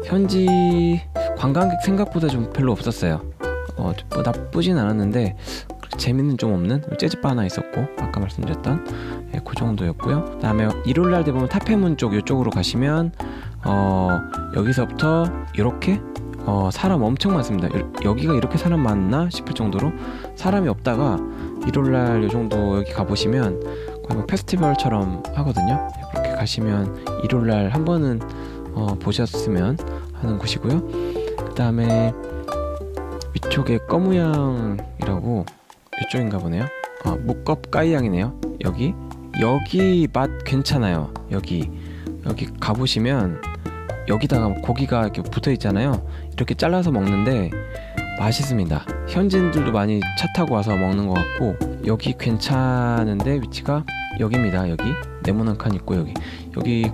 현지 관광객 생각보다 좀 별로 없었어요. 어, 뭐 나쁘진 않았는데 재미는 좀 없는 재즈바 하나 있었고, 아까 말씀드렸던 예, 그 정도였고요. 그 다음에 일요일날 돼 보면 타페문 쪽 이쪽으로 가시면 어, 여기서부터 이렇게 어, 사람 엄청 많습니다. 여기가 이렇게 사람 많나 싶을 정도로 사람이 없다가 일요일날 이 정도 여기 가보시면 거의 뭐 페스티벌처럼 하거든요. 그렇게 가시면 일요일날 한 번은 어, 보셨으면 하는 곳이고요. 그 다음에 위쪽에 꺼무양이라고 이쪽인가 보네요. 아, 묵겁 까이양이네요. 여기 여기 맛 괜찮아요. 여기 여기 가보시면 여기다가 고기가 이렇게 붙어 있잖아요. 이렇게 잘라서 먹는데 맛있습니다. 현지인들도 많이 차 타고 와서 먹는 것 같고, 여기 괜찮은데 위치가 여기입니다. 여기 네모난 칸 있고 여기 여기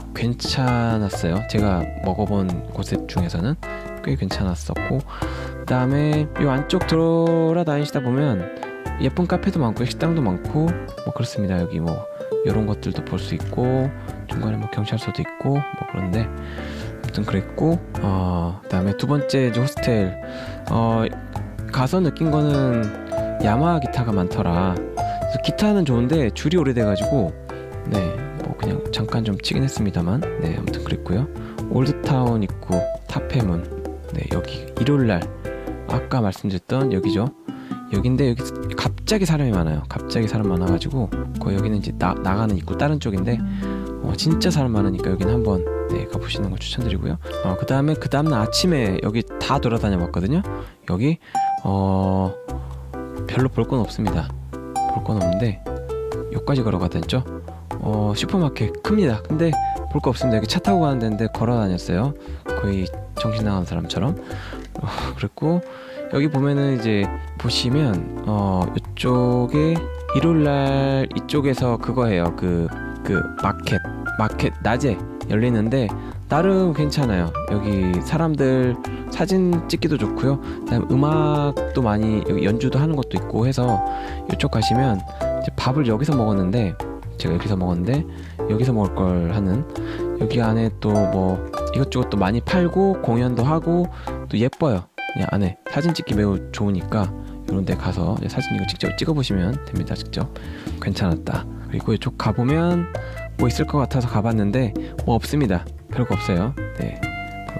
괜찮았어요. 제가 먹어본 곳 중에서는 꽤 괜찮았었고, 그 다음에 이 안쪽 돌아다니시다 보면 예쁜 카페도 많고 식당도 많고 뭐 그렇습니다. 여기 뭐 이런 것들도 볼 수 있고, 중간에 뭐 경찰서도 있고 뭐 그런데 아무튼 그랬고, 어, 그 다음에 두 번째 이제 호스텔 어, 가서 느낀 거는 야마하 기타가 많더라. 그래서 기타는 좋은데 줄이 오래돼가지고 네 뭐 그냥 잠깐 좀 치긴 했습니다만, 네 아무튼 그랬고요. 올드타운 있고 타페문, 네 여기 일요일날 아까 말씀드렸던 여기죠. 여긴데 여기 갑자기 사람이 많아요. 갑자기 사람 많아가지고 거의 여기는 이제 나, 나가는 입구 다른 쪽인데 어, 진짜 사람 많으니까 여기는 한번 네, 가보시는 거 추천드리고요. 어, 그 다음에 그 다음날 아침에 여기 다 돌아다녀 봤거든요. 여기 어 별로 볼 건 없습니다. 볼 건 없는데 여기까지 걸어가다녔죠. 어 슈퍼마켓 큽니다. 근데 볼 거 없습니다. 여기 차 타고 가는 데인데 걸어 다녔어요. 거의 정신 나간 사람처럼. 어, 그랬고 여기 보면은 이제 보시면 어 이쪽에 일요일날 이쪽에서 그거 해요. 그 그 마켓 마켓 낮에 열리는데 나름 괜찮아요. 여기 사람들 사진 찍기도 좋고요. 그다음에 음악도 많이 여기 연주도 하는 것도 있고 해서 이쪽 가시면 이제 밥을 여기서 먹었는데 제가 여기서 먹었는데 여기서 먹을 걸 하는, 여기 안에 또 뭐 이것저것 또 많이 팔고 공연도 하고 또 예뻐요. 그냥 안에 사진 찍기 매우 좋으니까 이런 데 가서 사진 이거 직접 찍어보시면 됩니다. 직접 괜찮았다. 그리고 이쪽 가보면 뭐 있을 것 같아서 가봤는데 뭐 없습니다. 별거 없어요. 네, 별거 없기 때문에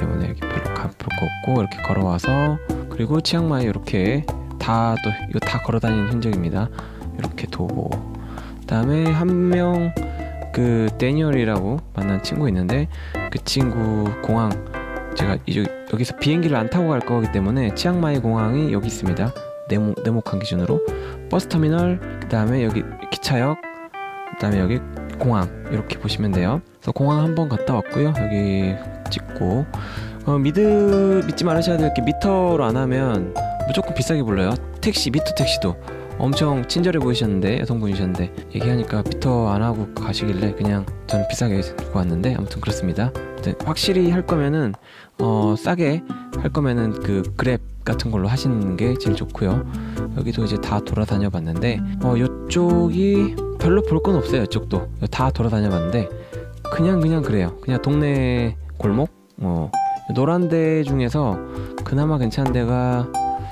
때문에 여기 별로 가볼 거 없고 이렇게 걸어와서, 그리고 치앙마이 이렇게 다 또 이거 다 걸어다니는 흔적입니다. 이렇게 도보. 그다음에 한 명 그 데니얼이라고 만난 친구 있는데, 그 친구 공항, 제가 이제 여기서 비행기를 안 타고 갈 거기 때문에 치앙마이 공항이 여기 있습니다. 네모, 네모칸 기준으로 버스 터미널, 그 다음에 여기 기차역, 그 다음에 여기 공항, 이렇게 보시면 돼요. 그래서 공항 한번 갔다 왔고요. 여기 찍고, 어, 믿으, 믿지 말으셔야 될 게, 미터로 안 하면 무조건 비싸게 불러요. 택시, 미터 택시도 엄청 친절해 보이셨는데, 여성분이셨는데 얘기하니까 미터 안 하고 가시길래 그냥 저는 비싸게 주고 왔는데, 아무튼 그렇습니다. 확실히 할 거면은 어 싸게 할 거면은 그 그랩 같은 걸로 하시는 게 제일 좋고요. 여기도 이제 다 돌아다녀 봤는데, 어 요쪽이 별로 볼 건 없어요. 이쪽도 다 돌아다녀 봤는데 그냥 그냥 그래요. 그냥 동네 골목, 어 노란 데 중에서 그나마 괜찮은 데가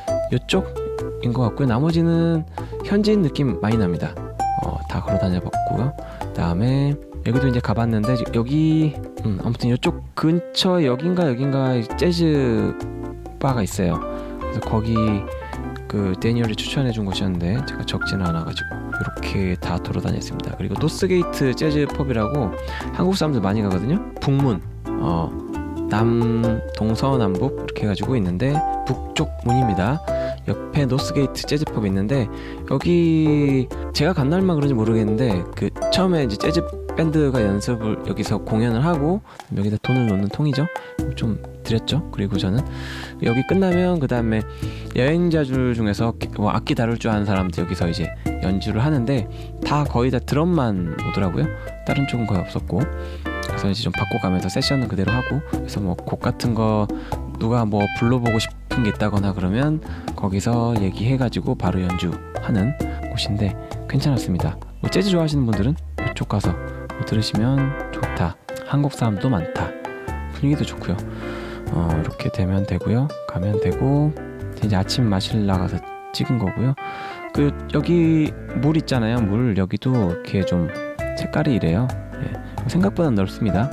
요쪽인 것 같고요. 나머지는 현지인 느낌 많이 납니다. 어, 다 걸어 다녀 봤고요. 그 다음에 여기도 이제 가봤는데, 여기 음, 아무튼 이쪽 근처에 여긴가 여긴가 재즈 바가 있어요. 그래서 거기 그 데니얼이 추천해 준 곳이었는데 제가 적지는 않아가지고 이렇게 다 돌아다녔습니다. 그리고 노스게이트 재즈 펍이라고 한국 사람들 많이 가거든요. 북문, 어, 남 동서남북 이렇게 해가지고 있는데, 북쪽 문입니다. 옆에 노스게이트 재즈 펍이 있는데, 여기 제가 간 날만 그런지 모르겠는데 그 처음에 이제 재즈 밴드가 연습을 여기서 공연을 하고, 여기다 돈을 놓는 통이죠. 좀 드렸죠. 그리고 저는 여기 끝나면 그 다음에 여행자들 중에서 뭐 악기 다룰 줄 아는 사람들 여기서 이제 연주를 하는데, 다 거의 다 드럼만 오더라고요. 다른 쪽은 거의 없었고, 그래서 이제 좀 바꿔가면서 세션은 그대로 하고, 그래서 뭐 곡 같은 거 누가 뭐 불러보고 싶은 게 있다거나 그러면 거기서 얘기해가지고 바로 연주하는 곳인데 괜찮았습니다. 뭐 재즈 좋아하시는 분들은 이쪽 가서 뭐 들으시면 좋다. 한국 사람도 많다. 분위기도 좋고요. 어, 이렇게 되면 되고요. 가면 되고, 이제 아침 마실 나가서 찍은 거고요. 그 여기 물 있잖아요. 물 여기도 이렇게 좀 색깔이 이래요. 네. 생각보다 넓습니다.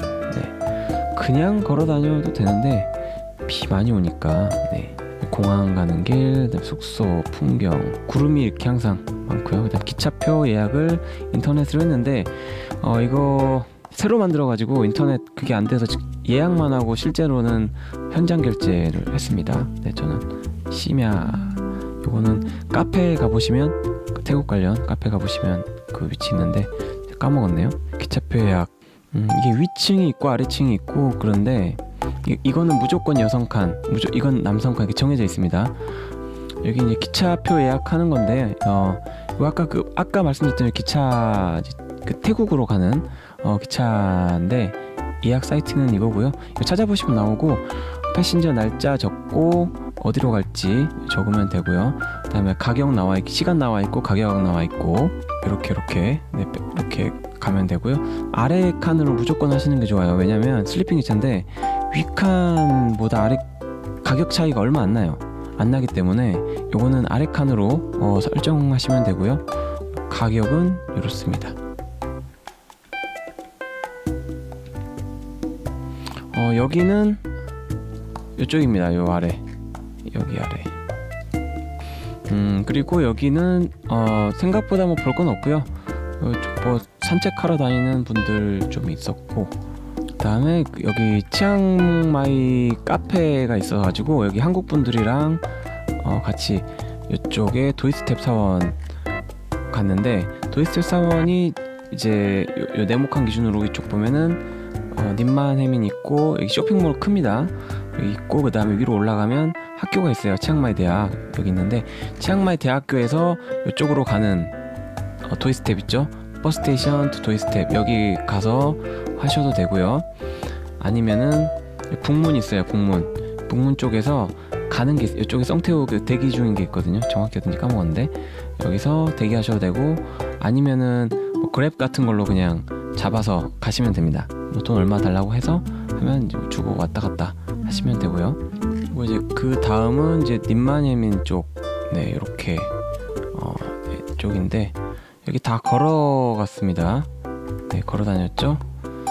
네. 그냥 걸어 다녀도 되는데 비 많이 오니까, 네. 공항 가는 길, 숙소, 풍경, 구름이 이렇게 항상 많고요. 그다음 기차표 예약을 인터넷으로 했는데, 어 이거 새로 만들어가지고 인터넷 그게 안 돼서 예약만 하고 실제로는 현장 결제를 했습니다. 네, 저는 심야, 요거는 카페에 가보시면, 태국 관련 카페 가보시면 그 위치 있는데 까먹었네요. 기차표 예약, 음, 이게 위층이 있고 아래층이 있고 그런데 이, 이거는 무조건 여성 칸, 무조, 이건 남성 칸 이렇게 정해져 있습니다. 여기 이제 기차표 예약하는 건데, 어, 이거 아까 그 아까 말씀드렸던 기차, 그 태국으로 가는 어, 기차인데 예약 사이트는 이거고요. 이거 찾아보시면 나오고, 패신저 날짜 적고 어디로 갈지 적으면 되고요. 그다음에 가격 나와 있고, 시간 나와 있고, 가격 나와 있고, 이렇게 이렇게 네, 이렇게 가면 되고요. 아래 칸으로 무조건 하시는 게 좋아요. 왜냐면 슬리핑 기차인데 위 칸보다 아래 가격 차이가 얼마 안 나요. 안 나기 때문에 요거는 아래 칸으로 어, 설정하시면 되고요. 가격은 이렇습니다. 어, 여기는 이쪽입니다. 요 아래, 여기 아래. 음, 그리고 여기는 어, 생각보다 뭐 볼 건 없고요. 어, 뭐 산책하러 다니는 분들 좀 있었고, 그 다음에 여기 치앙마이 카페가 있어가지고 여기 한국 분들이랑 어, 같이 이쪽에 도이스텝 사원 갔는데, 도이스텝 사원이 이제 요, 요 네모칸 기준으로 이쪽 보면은 어, 님만해민 있고, 여기 쇼핑몰 큽니다. 여기 있고, 그 다음에 위로 올라가면 학교가 있어요. 치앙마이 대학 여기 있는데, 치앙마이 대학교에서 이쪽으로 가는 어, 도이스텝 있죠. 버스 스테이션 투 도이스텝, 여기 가서 하셔도 되고요. 아니면은 북문 있어요. 북문 북문 쪽에서 가는 게, 이쪽에 썽태우 그 대기 중인 게 있거든요. 정확히 어딘지 까먹었는데 여기서 대기하셔도 되고, 아니면은 뭐 그랩 같은 걸로 그냥 잡아서 가시면 됩니다. 뭐 돈 얼마 달라고 해서 하면 이제 주고 왔다 갔다 하시면 되고요. 그리고 이제 그 다음은 이제 님만해민 쪽, 네, 이렇게 어, 네, 쪽인데 여기 다 걸어갔습니다. 네, 걸어 다녔죠.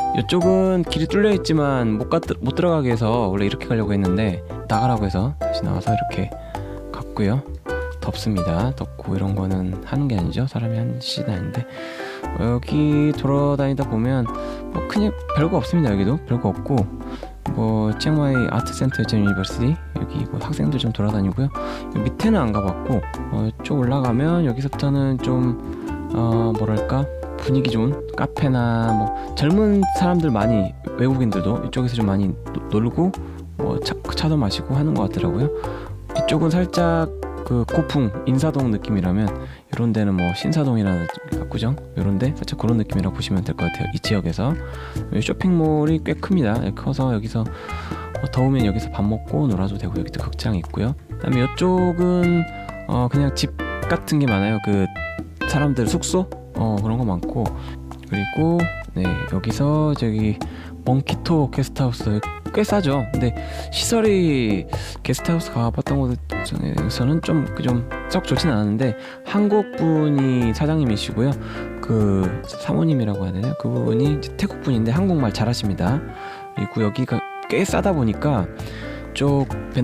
이쪽은 길이 뚫려 있지만 못, 가, 못 들어가게 해서 원래 이렇게 가려고 했는데 나가라고 해서 다시 나와서 이렇게 갔고요. 덥습니다. 덥고 이런 거는 하는 게 아니죠. 사람이 하는 짓은 아닌데 어, 여기 돌아다니다 보면 뭐 그냥 별거 없습니다. 여기도 별거 없고 뭐 치앙마이 아트센터 젠 유니버시티 여기 뭐 학생들 좀 돌아다니고요. 여기 밑에는 안 가봤고 어, 쭉 올라가면 여기서부터는 좀 어, 뭐랄까 분위기 좋은 카페나 뭐 젊은 사람들 많이 외국인들도 이쪽에서 좀 많이 노, 놀고 뭐 차, 차도 마시고 하는 것 같더라고요. 이쪽은 살짝 그 고풍 인사동 느낌이라면 이런 데는 뭐 신사동이나 압구정 이런데 살짝 그런 느낌이라고 보시면 될 것 같아요. 이 지역에서 쇼핑몰이 꽤 큽니다. 커서 여기서 뭐 더우면 여기서 밥 먹고 놀아도 되고 여기도 극장이 있고요. 그다음에 이쪽은 어 그냥 집 같은 게 많아요. 그 사람들 숙소 어 그런 거 많고 그리고 네 여기서 저기 몽키토 게스트하우스 꽤 싸죠. 근데 시설이 게스트하우스 가봤던 곳에서는 좀 좀 썩 좋진 않았는데 한국 분이 사장님이시고요. 그 사모님이라고 해야 되나? 그분이 태국 분인데 한국말 잘하십니다. 그리고 여기가 꽤 싸다 보니까 쪽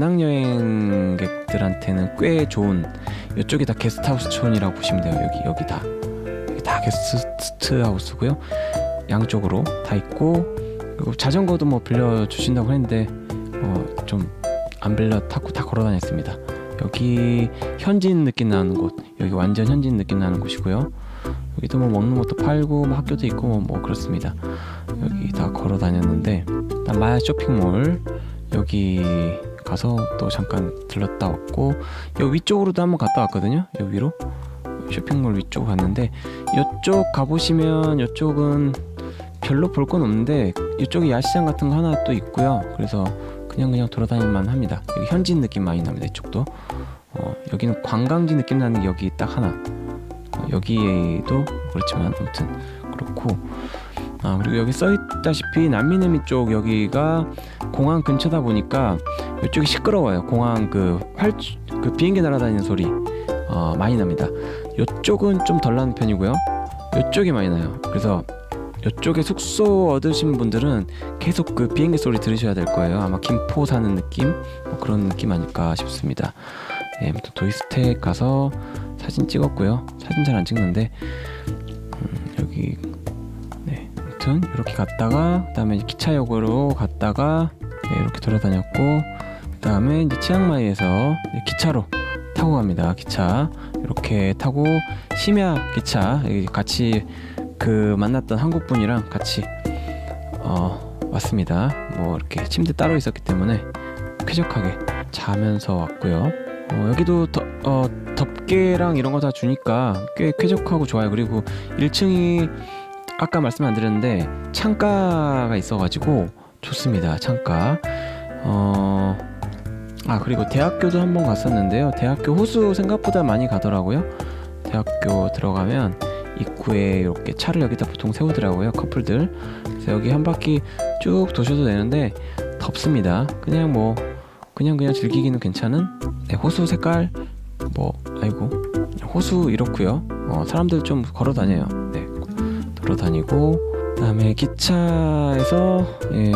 배낭여행객들한테는 꽤 좋은 이쪽이 다 게스트하우스촌이라고 보시면 돼요. 여기 여기 다 여기 다 게스트하우스고요. 양쪽으로 다 있고 그리고 자전거도 뭐 빌려 주신다고 했는데 어 좀 안 빌려 타고 다 걸어 다녔습니다. 여기 현지인 느낌 나는 곳 여기 완전 현지인 느낌 나는 곳이고요. 여기도 뭐 먹는 것도 팔고 뭐 학교도 있고 뭐, 뭐 그렇습니다. 여기 다 걸어 다녔는데 일단 마야 쇼핑몰 여기 가서 또 잠깐 들렀다 왔고 여기 위쪽으로도 한번 갔다 왔거든요. 여기 위로 쇼핑몰 위쪽 갔는데 이쪽 가보시면 이쪽은 별로 볼 건 없는데 이쪽에 야시장 같은 거 하나 또 있고요. 그래서 그냥 그냥 돌아다닐만 합니다. 여기 현지인 느낌 많이 납니다. 이쪽도 어, 여기는 관광지 느낌 나는 게 여기 딱 하나 어, 여기에도 그렇지만 아무튼 그렇고 아 그리고 여기 써있다시피 남미네미 쪽 여기가 공항 근처다 보니까 이쪽이 시끄러워요. 공항 그 활 그 비행기 날아다니는 소리 어, 많이 납니다. 이쪽은 좀 덜 나는 편이고요. 이쪽이 많이 나요. 그래서 이쪽에 숙소 얻으신 분들은 계속 그 비행기 소리 들으셔야 될 거예요. 아마 김포 사는 느낌 뭐 그런 느낌 아닐까 싶습니다. 네, 아무튼 도이스텍 가서 사진 찍었고요. 사진 잘 안 찍는데 음, 여기 네 아무튼 이렇게 갔다가 그다음에 기차역으로 갔다가 네, 이렇게 돌아다녔고 그다음에 이제 치앙마이에서 기차로 타고 갑니다. 기차 이렇게 타고 심야 기차 같이 그 만났던 한국 분이랑 같이 어, 왔습니다. 뭐 이렇게 침대 따로 있었기 때문에 쾌적하게 자면서 왔고요. 어, 여기도 더, 어, 덮개랑 이런 거 다 주니까 꽤 쾌적하고 좋아요. 그리고 일 층이 아까 말씀 안 드렸는데 창가가 있어가지고 좋습니다. 창가. 어, 아 그리고 대학교도 한번 갔었는데요. 대학교 호수 생각보다 많이 가더라고요. 대학교 들어가면 입구에 이렇게 차를 여기다 보통 세우더라고요. 커플들. 그래서 여기 한 바퀴 쭉 도셔도 되는데 덥습니다. 그냥 뭐 그냥 그냥 즐기기는 괜찮은 네, 호수 색깔 뭐 아이고 호수 이렇고요. 어, 사람들 좀 걸어 다녀요. 네, 걸어 다니고 그다음에 기차에서 예,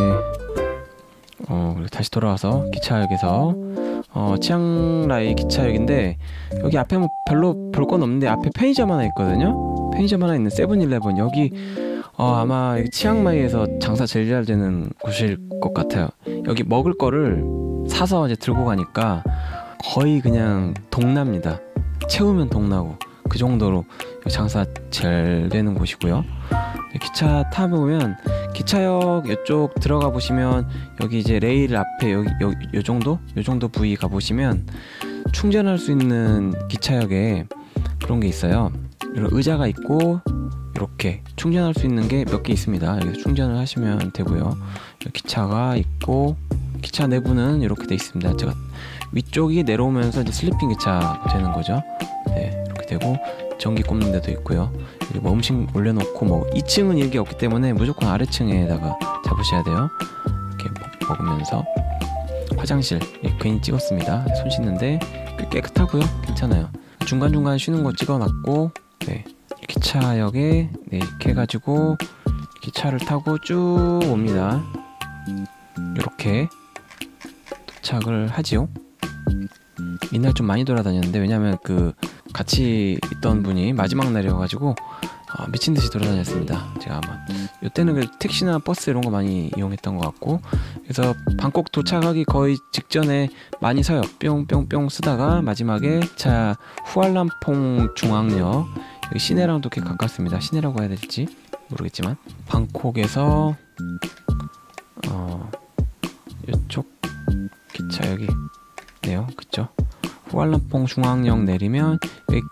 어 그리고 다시 돌아와서 기차역에서 어, 치앙라이 기차역인데 여기 앞에 뭐 별로 볼 건 없는데 앞에 편의점 하나 있거든요. 편의점 하나 있는 세븐일레븐 여기 어, 아마 치앙마이에서 장사 제일 잘 되는 곳일 것 같아요. 여기 먹을 거를 사서 이제 들고 가니까 거의 그냥 동납니다. 채우면 동나고 그 정도로 장사 잘 되는 곳이고요. 기차 타보면 기차역 이쪽 들어가 보시면 여기 이제 레일 앞에 여기 요, 요 정도 요 정도 부위 가 보시면 충전할 수 있는 기차역에 그런 게 있어요. 이런 의자가 있고 이렇게 충전할 수 있는 게 몇 개 있습니다. 여기서 충전을 하시면 되고요. 기차가 있고 기차 내부는 이렇게 돼 있습니다. 제가 위쪽이 내려오면서 이제 슬리핑 기차 되는 거죠. 네, 이렇게 되고 전기 꼽는 데도 있고요. 여기 뭐 음식 올려놓고 뭐 이 층은 일개 없기 때문에 무조건 아래층에다가 잡으셔야 돼요. 이렇게 먹, 먹으면서 화장실 예, 괜히 찍었습니다. 손 씻는데 꽤 깨끗하고요. 괜찮아요. 중간중간 쉬는 거 찍어놨고 네, 기차역에 네, 이렇게 해가지고 기차를 타고 쭉 옵니다. 이렇게 도착을 하지요. 이날 좀 많이 돌아다녔는데, 왜냐면 그 같이 있던 분이 마지막 날이어가지고 어, 미친듯이 돌아다녔습니다. 제가 아마 이때는 그 택시나 버스 이런 거 많이 이용했던 것 같고, 그래서 방콕 도착하기 거의 직전에 많이 서요. 뿅뿅뿅 쓰다가 마지막에 차 후알람퐁 중앙역, 여기 시내랑도 꽤 가깝습니다. 시내라고 해야 될지 모르겠지만, 방콕에서 어 이쪽 기차 여기 네요, 그쵸? 후알람퐁 중앙역 내리면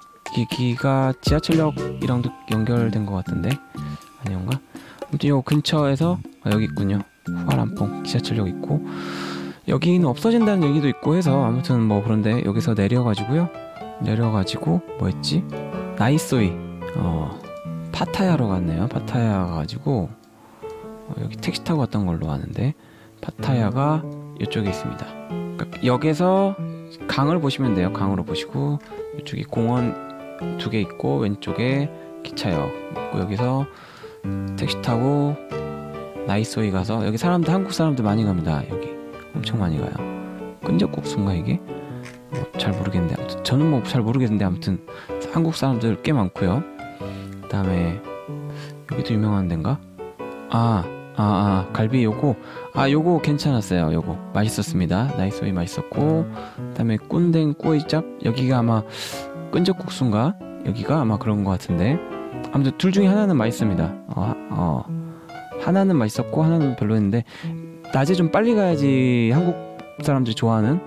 여기가 지하철역이랑도 연결된 것 같은데 아니온가? 아무튼 요 근처에서 아, 여기 있군요. 후알람퐁 지하철역 있고, 여기는 없어진다는 얘기도 있고 해서 아무튼 뭐 그런데 여기서 내려가지고요. 내려가지고 뭐였지? 나이소이 어 파타야로 갔네요. 파타야 가가지고 어, 여기 택시 타고 왔던 걸로 아는데, 파타야가 이쪽에 있습니다. 그러니까 역에서 강을 보시면 돼요. 강으로 보시고 이쪽에 공원 두 개 있고 왼쪽에 기차역 있고, 여기서 택시 타고 나이소이 가서, 여기 사람들 한국 사람들 많이 갑니다. 여기 엄청 많이 가요. 끈적국수인가 이게? 뭐 잘 모르겠는데, 아무튼 저는 뭐 잘 모르겠는데 아무튼 한국 사람들 꽤 많고요. 그 다음에 여기도 유명한 데인가? 아, 아, 아 갈비 요거 아 요거 괜찮았어요. 요거 맛있었습니다. 나이소이 맛있었고, 그 다음에 꾼댕 꼬이짭, 여기가 아마 끈적국수인가? 여기가 아마 그런 것 같은데, 아무튼 둘 중에 하나는 맛있습니다. 어, 어 하나는 맛있었고 하나는 별로였는데, 낮에 좀 빨리 가야지 한국 사람들이 좋아하는.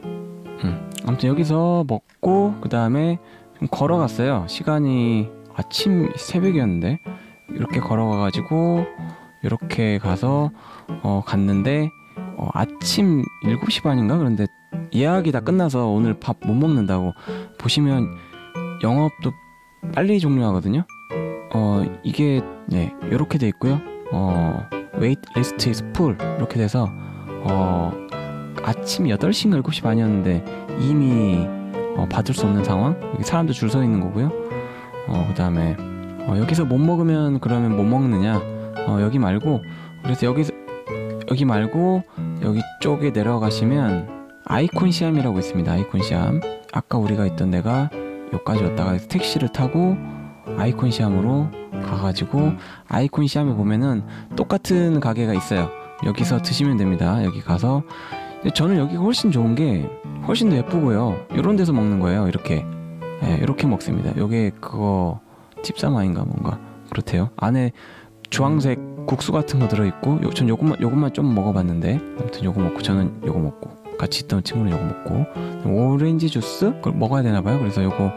음. 아무튼 여기서 먹고 그 다음에 좀 걸어갔어요. 시간이 아침 새벽이었는데 이렇게 걸어가가지고 이렇게 가서 어, 갔는데 어, 아침 일곱 시 반인가? 그런데 예약이 다 끝나서 오늘 밥 못 먹는다고. 보시면 영업도 빨리 종료하거든요. 어 이게 네 이렇게 돼 있고요. 어 wait list is full 이렇게 돼서 어 아침 여덟 시인가 일곱 시 반이었는데 이미 어, 받을 수 없는 상황. 여기 사람들 줄 서 있는 거고요. 어 그 다음에 어, 여기서 못 먹으면 그러면 뭐 먹느냐? 어 여기 말고, 그래서 여기서 여기 말고 여기 쪽에 내려가시면 아이콘 시암이라고 있습니다. 아이콘 시암. 아까 우리가 있던 데가 여기까지 왔다가 택시를 타고 아이콘 시암으로 가가지고, 아이콘 시암에 보면은 똑같은 가게가 있어요. 여기서 드시면 됩니다. 여기 가서. 저는 여기가 훨씬 좋은 게 훨씬 더 예쁘고요. 이런 데서 먹는 거예요. 이렇게 네, 이렇게 먹습니다. 요게 그거 tip사마인가 뭔가 그렇대요. 안에 주황색 국수 같은 거 들어있고, 요, 전 요것만 요것만 좀 먹어봤는데, 아무튼 요거 먹고 저는 요거 먹고 같이 있던 친구는 요거 먹고, 오렌지 주스 그걸 먹어야 되나봐요. 그래서 요거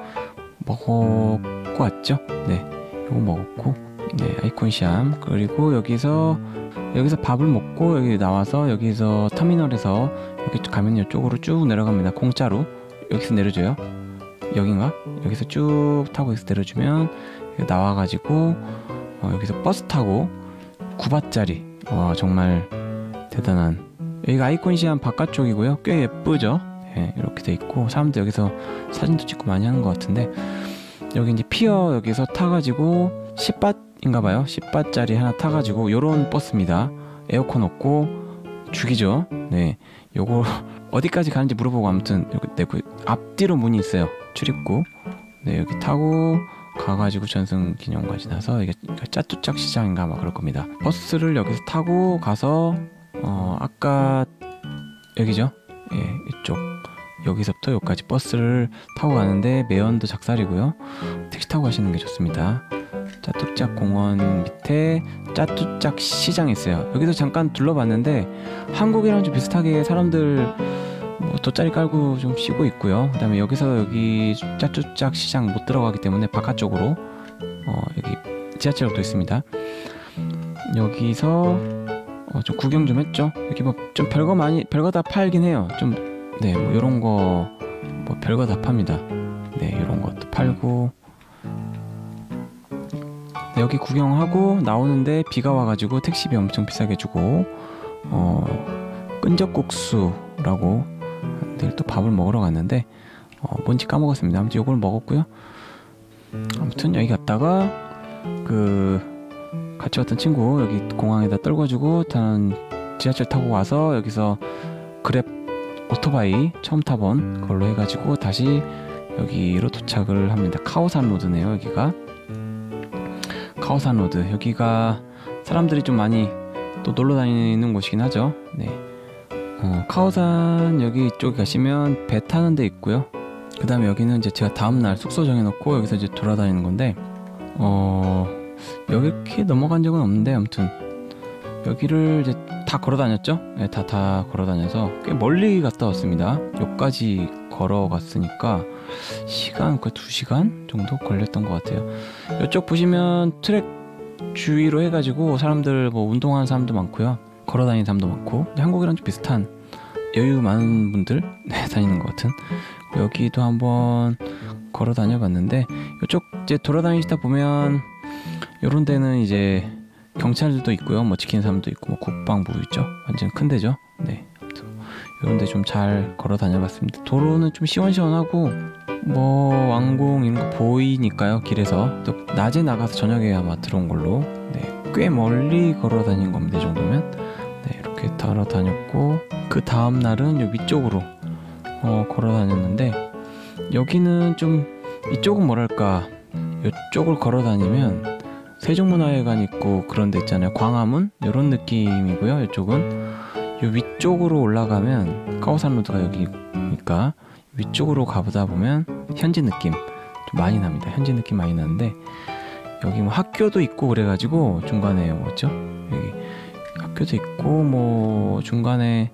먹고 왔죠. 네, 요거 먹었고, 네 아이콘 시암. 그리고 여기서 여기서 밥을 먹고 여기 나와서 여기서 터미널에서 여기 가면 이쪽으로 쭉 내려갑니다. 공짜로 여기서 내려줘요. 여긴가? 여기서 쭉 타고 여기서 내려주면 여기 나와가지고 어, 여기서 버스 타고 구 바짜리 와 정말 대단한, 여기가 아이콘 시암 바깥쪽이고요. 꽤 예쁘죠? 네, 이렇게 돼 있고 사람들 여기서 사진도 찍고 많이 하는 것 같은데, 여기 이제 피어 여기서 타가지고 십 바인가봐요. 십 바짜리 하나 타가지고 요런 버스입니다. 에어컨 없고 죽이죠. 네, 요거 어디까지 가는지 물어보고, 아무튼 여기 네, 그 앞뒤로 문이 있어요. 출입구. 네, 여기 타고 가가지고 전승기념관이 나서 이게 짜뚜짝 시장인가 막 그럴 겁니다. 버스를 여기서 타고 가서 어 아까 여기죠. 예, 이쪽 여기서부터 여기까지 버스를 타고 가는데 매연도 작살이고요. 택시 타고 가시는 게 좋습니다. 짜뚜짝 공원 밑에 짜뚜짝 시장 있어요. 여기서 잠깐 둘러봤는데 한국이랑 좀 비슷하게 사람들 뭐 돗자리 깔고 좀 쉬고 있고요. 그 다음에 여기서 여기 짜뚜짝 시장 못 들어가기 때문에 바깥쪽으로 어 여기 지하철역도 있습니다. 여기서 어 좀 구경 좀 했죠. 여기 뭐 좀 별거 많이 별거 다 팔긴 해요. 좀 네 뭐 요런 거 뭐 별거 다 팝니다. 네 요런 것도 팔고. 네, 여기 구경하고 나오는데 비가 와가지고 택시비 엄청 비싸게 주고 어 끈적국수라고 내일 또 밥을 먹으러 갔는데 어 뭔지 까먹었습니다. 아무튼 요걸 먹었고요. 아무튼 여기 갔다가 그 같이 왔던 친구 여기 공항에다 떨궈주고 다른 지하철 타고 와서 여기서 그랩 오토바이 처음 타본 그걸로 해가지고 다시 여기로 도착을 합니다. 카오산 로드네요. 여기가 카오산 로드. 여기가 사람들이 좀 많이 또 놀러 다니는 곳이긴 하죠. 네. 어, 카오산 여기 쪽에 가시면 배 타는 데 있고요. 그 다음에 여기는 이제 제가 다음날 숙소 정해놓고 여기서 이제 돌아다니는 건데 어 여기 이렇게 넘어간 적은 없는데 아무튼 여기를 이제 다 걸어 다녔죠. 네, 다 다 걸어 다녀서 꽤 멀리 갔다 왔습니다. 여기까지 걸어 갔으니까 시간 거의 두 시간 정도 걸렸던 것 같아요. 이쪽 보시면 트랙 주위로 해가지고 사람들 뭐 운동하는 사람도 많고요. 걸어 다니는 사람도 많고 한국이랑 좀 비슷한 여유 많은 분들 네, 다니는 것 같은. 여기도 한번 걸어 다녀봤는데 이쪽 이제 돌아다니시다 보면 요런 데는 이제 경찰들도 있고요. 뭐 지키는 사람도 있고 뭐 국방부 있죠. 완전 큰 데죠. 네. 요런 데 좀 잘 걸어 다녀봤습니다. 도로는 좀 시원시원하고 뭐 왕궁 이런 거 보이니까요. 길에서 또 낮에 나가서 저녁에 아마 들어온 걸로 네. 꽤 멀리 걸어 다닌 겁니다. 이 정도면 네. 이렇게 걸어 다녔고 그 다음 날은 요 위쪽으로 어, 걸어 다녔는데 여기는 좀 이쪽은 뭐랄까 이쪽을 걸어 다니면 세종문화회관 있고 그런 데 있잖아요. 광화문 이런 느낌이고요. 이쪽은 요 위쪽으로 올라가면 카오산 로드가 여기니까 위쪽으로 가보다 보면 현지 느낌 좀 많이 납니다. 현지 느낌 많이 나는데 여기 뭐 학교도 있고 그래가지고 중간에 뭐죠? 여기 학교도 있고 뭐 중간에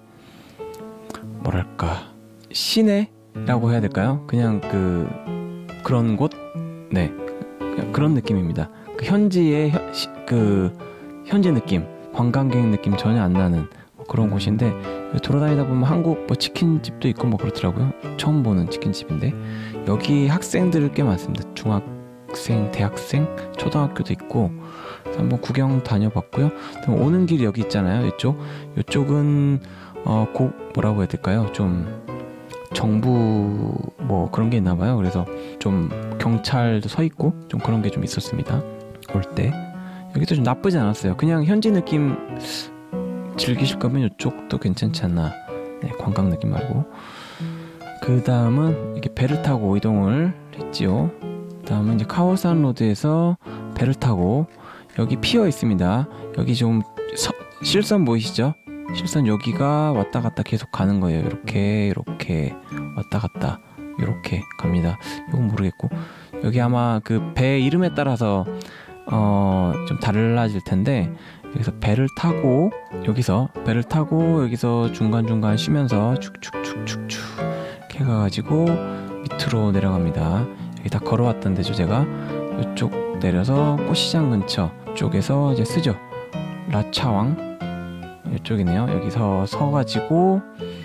뭐랄까 시내라고 해야 될까요? 그냥 그 그런 곳, 네 그런 느낌입니다. 그 현지의 현, 시, 그 현지 느낌, 관광객 느낌 전혀 안 나는 뭐 그런 곳인데 돌아다니다 보면 한국 뭐 치킨집도 있고 뭐 그렇더라고요. 처음 보는 치킨집인데 여기 학생들 꽤 많습니다. 중학생, 대학생, 초등학교도 있고 한번 구경 다녀봤고요. 오는 길 여기 있잖아요. 이쪽, 이쪽은 어, 고, 뭐라고 해야 될까요? 좀 정부 뭐 그런 게 있나 봐요. 그래서 좀 경찰도 서 있고 좀 그런 게 좀 있었습니다. 올 때 여기도 좀 나쁘지 않았어요. 그냥 현지 느낌 즐기실 거면 이쪽도 괜찮지 않나. 네, 관광 느낌 말고. 그 다음은 이렇게 배를 타고 이동을 했지요. 다음은 이제 카오산 로드에서 배를 타고 여기 피어 있습니다. 여기 좀 서, 실선 보이시죠? 실선 여기가 왔다 갔다 계속 가는 거예요. 이렇게 이렇게 왔다 갔다 이렇게 갑니다. 이건 모르겠고 여기 아마 그 배 이름에 따라서 어, 좀 달라질 텐데 여기서 배를 타고 여기서 배를 타고 여기서 중간중간 쉬면서 축축축축축 이렇게 가가지고 밑으로 내려갑니다. 여기 다 걸어왔던 데죠. 제가 이쪽 내려서 꽃시장 근처 쪽에서 이제 쓰죠. 라차왕 이쪽이네요. 여기서 서가지고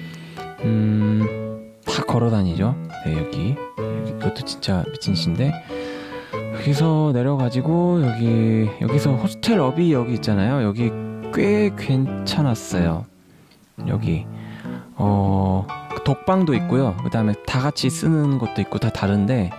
음, 다 걸어다니죠. 네, 여기. 여기 이것도 진짜 미친 짓인데 여기서 내려가지고 여기 여기서 호스텔 업이 여기 있잖아요. 여기 꽤 괜찮았어요. 여기 어 독방도 있고요. 그 다음에 다 같이 쓰는 것도 있고 다 다른데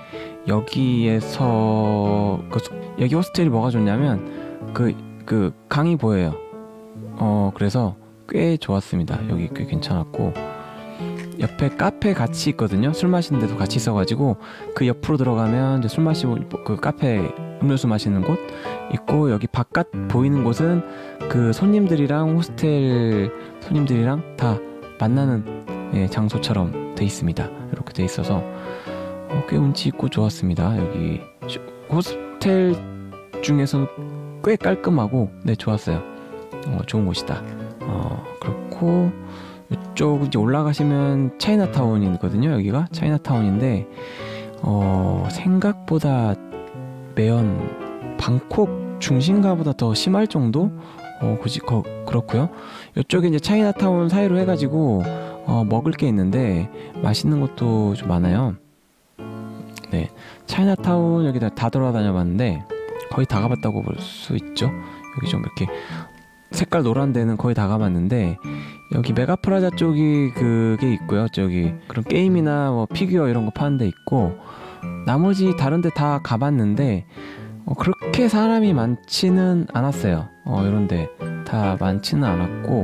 여기에서 그, 여기 호스텔이 뭐가 좋냐면 그, 그 강이 보여요. 어 그래서 꽤 좋았습니다. 여기 꽤 괜찮았고 옆에 카페 같이 있거든요. 술 마시는 데도 같이 있어가지고 그 옆으로 들어가면 이제 술 마시고 그 카페 음료수 마시는 곳 있고 여기 바깥 보이는 곳은 그 손님들이랑 호스텔 손님들이랑 다 만나는 예, 장소처럼 돼 있습니다. 이렇게 돼 있어서 어, 꽤 운치 있고 좋았습니다. 여기 호스텔 중에서 꽤 깔끔하고 네 좋았어요. 어, 좋은 곳이다. 어, 그렇고 이쪽 이제 올라가시면 차이나타운이거든요. 여기가 차이나타운인데 어, 생각보다 매연 방콕 중심가보다 더 심할 정도? 어, 굳이 거, 그렇고요. 이쪽에 이제 차이나타운 사이로 해가지고 어, 먹을 게 있는데 맛있는 것도 좀 많아요. 네, 차이나타운 여기 다, 다 돌아다녀봤는데 거의 다 가봤다고 볼 수 있죠. 여기 좀 이렇게 색깔 노란 데는 거의 다 가봤는데 여기 메가프라자 쪽이 그게 있고요. 저기 그런 게임이나 뭐 피규어 이런 거 파는 데 있고 나머지 다른 데 다 가봤는데 어, 그렇게 사람이 많지는 않았어요. 어, 이런데 다 많지는 않았고,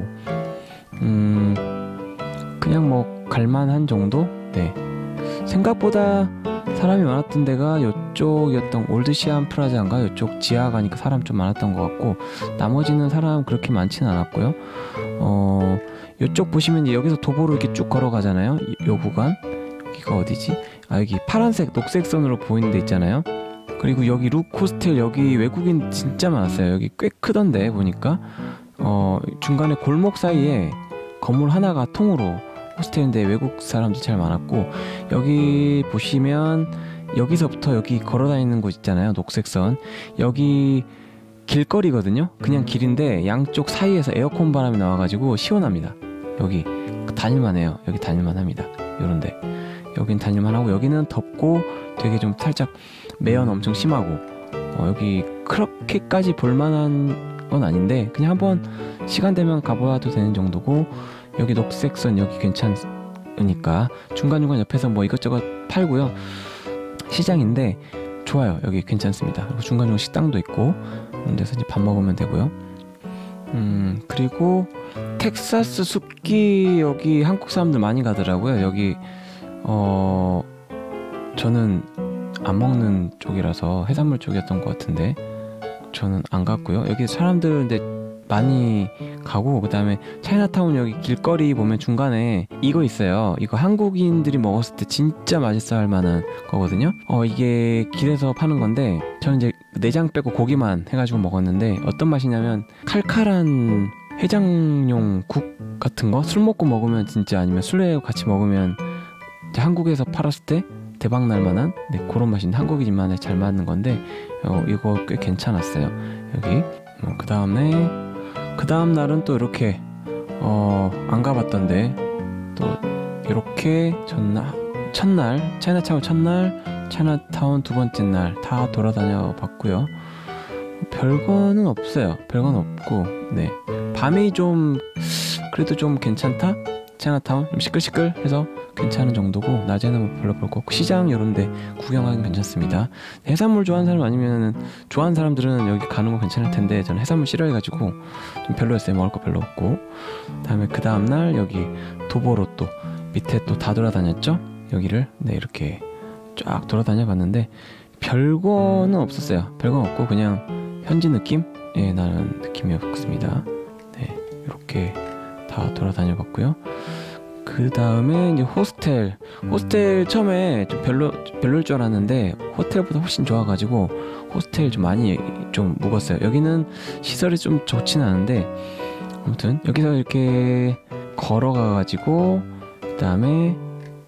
음, 그냥 뭐 갈만한 정도? 네. 생각보다 사람이 많았던 데가 이쪽이었던 올드 시암 프라자인가 이쪽 지하 가니까 사람 좀 많았던 것 같고, 나머지는 사람 그렇게 많지는 않았고요. 어, 이쪽 보시면 여기서 도보로 이렇게 쭉 걸어가잖아요. 이, 요 구간 여기가 어디지? 아, 여기 파란색 녹색 선으로 보이는 데 있잖아요. 그리고 여기 룩 호스텔, 여기 외국인 진짜 많았어요. 여기 꽤 크던데 보니까 어, 중간에 골목 사이에 건물 하나가 통으로 호스텔인데 외국 사람도 잘 많았고, 여기 보시면 여기서부터 여기 걸어다니는 곳 있잖아요. 녹색선, 여기 길거리거든요. 그냥 길인데 양쪽 사이에서 에어컨 바람이 나와가지고 시원합니다. 여기 다닐만해요. 여기 다닐만합니다. 요런데 여긴 다닐만하고, 여기는 덥고 되게 좀 살짝 매연 엄청 심하고, 어, 여기 그렇게까지 볼만한 건 아닌데 그냥 한번 시간 되면 가봐도 되는 정도고, 여기 녹색선 여기 괜찮으니까 중간중간 옆에서 뭐 이것저것 팔고요. 시장인데 좋아요. 여기 괜찮습니다. 그리고 중간중간 식당도 있고, 그런 데서 이제 밥 먹으면 되고요. 음, 그리고 텍사스 숲기 여기 한국 사람들 많이 가더라고요. 여기 어 저는 안 먹는 쪽이라서 해산물 쪽이었던 것 같은데 저는 안 갔고요. 여기 사람들 근데 많이 가고, 그 다음에 차이나타운 여기 길거리 보면 중간에 이거 있어요. 이거 한국인들이 먹었을 때 진짜 맛있어 할 만한 거거든요. 어, 이게 길에서 파는 건데 저는 이제 내장 빼고 고기만 해가지고 먹었는데 어떤 맛이냐면 칼칼한 해장용 국 같은 거, 술 먹고 먹으면 진짜, 아니면 술에 같이 먹으면 이제 한국에서 팔았을 때 대박 날 만한, 네, 그런 맛인데 한국인만에 잘 맞는 건데 어, 이거 꽤 괜찮았어요. 여기 어, 그 다음에 그 다음 날은 또 이렇게 어, 안 가봤던데 또 이렇게 전날 첫날 차이나타운 첫날, 차이나타운 두 번째 날 다 돌아다녀 봤고요. 별거는 없어요. 별건 없고, 네, 밤이 좀 그래도 좀 괜찮다. 차이나타운 좀 시끌시끌해서 괜찮은 정도고, 낮에는 뭐 별로 볼 거 없고, 시장 이런데 구경하기 괜찮습니다. 해산물 좋아하는 사람 아니면 좋아하는 사람들은 여기 가는 거 괜찮을 텐데 저는 해산물 싫어해가지고 좀 별로였어요. 먹을 거 별로 없고. 다음에 그 다음날 여기 도보로 또 밑에 또 다 돌아다녔죠. 여기를 네 이렇게 쫙 돌아다녀 봤는데 별거는 없었어요. 별건 없고 그냥 현지 느낌? 예, 나는 느낌이었습니다. 네, 이렇게 다 돌아다녀 봤고요. 그 다음에 이제 호스텔 호스텔 처음에 좀 별로 별로일 줄 알았는데 호텔보다 훨씬 좋아가지고 호스텔 좀 많이 좀 묵었어요. 여기는 시설이 좀 좋지는 않은데 아무튼 여기서 이렇게 걸어가가지고, 그 다음에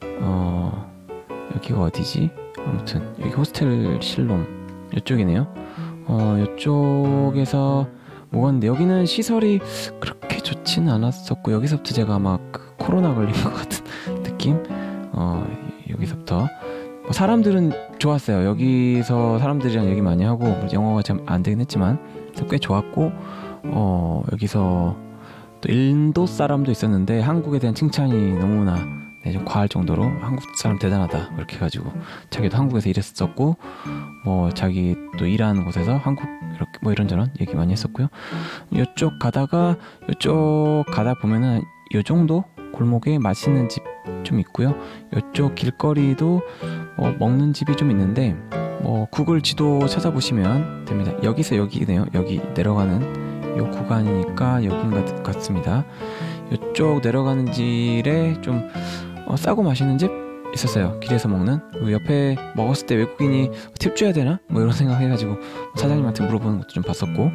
어 여기가 어디지? 아무튼 여기 호스텔 실롬 이쪽이네요. 어 이쪽에서 묵었는데 여기는 시설이 그렇게 좋지는 않았었고, 여기서부터 제가 막 그 코로나 걸린 것 같은 느낌? 어 여기서부터 뭐 사람들은 좋았어요. 여기서 사람들이랑 얘기 많이 하고, 영어가 참 안 되긴 했지만 꽤 좋았고, 어 여기서 또 인도 사람도 있었는데 한국에 대한 칭찬이 너무나 네, 좀 과할 정도로 한국 사람 대단하다 이렇게 해가지고, 자기도 한국에서 일했었고 뭐 자기 또 일하는 곳에서 한국 이렇게 뭐 이런저런 얘기 많이 했었고요. 이쪽 가다가 이쪽 가다 보면은 요 정도 골목에 맛있는 집 좀 있고요. 이쪽 길거리도 뭐 먹는 집이 좀 있는데 뭐 구글 지도 찾아보시면 됩니다. 여기서 여기네요. 여기 내려가는 요 구간이니까 여긴 것 같습니다. 이쪽 내려가는 길에 좀 어, 싸고 맛있는 집 있었어요. 길에서 먹는. 그리고 옆에 먹었을 때 외국인이 팁 줘야 되나? 뭐 이런 생각해가지고 사장님한테 물어보는 것도 좀 봤었고,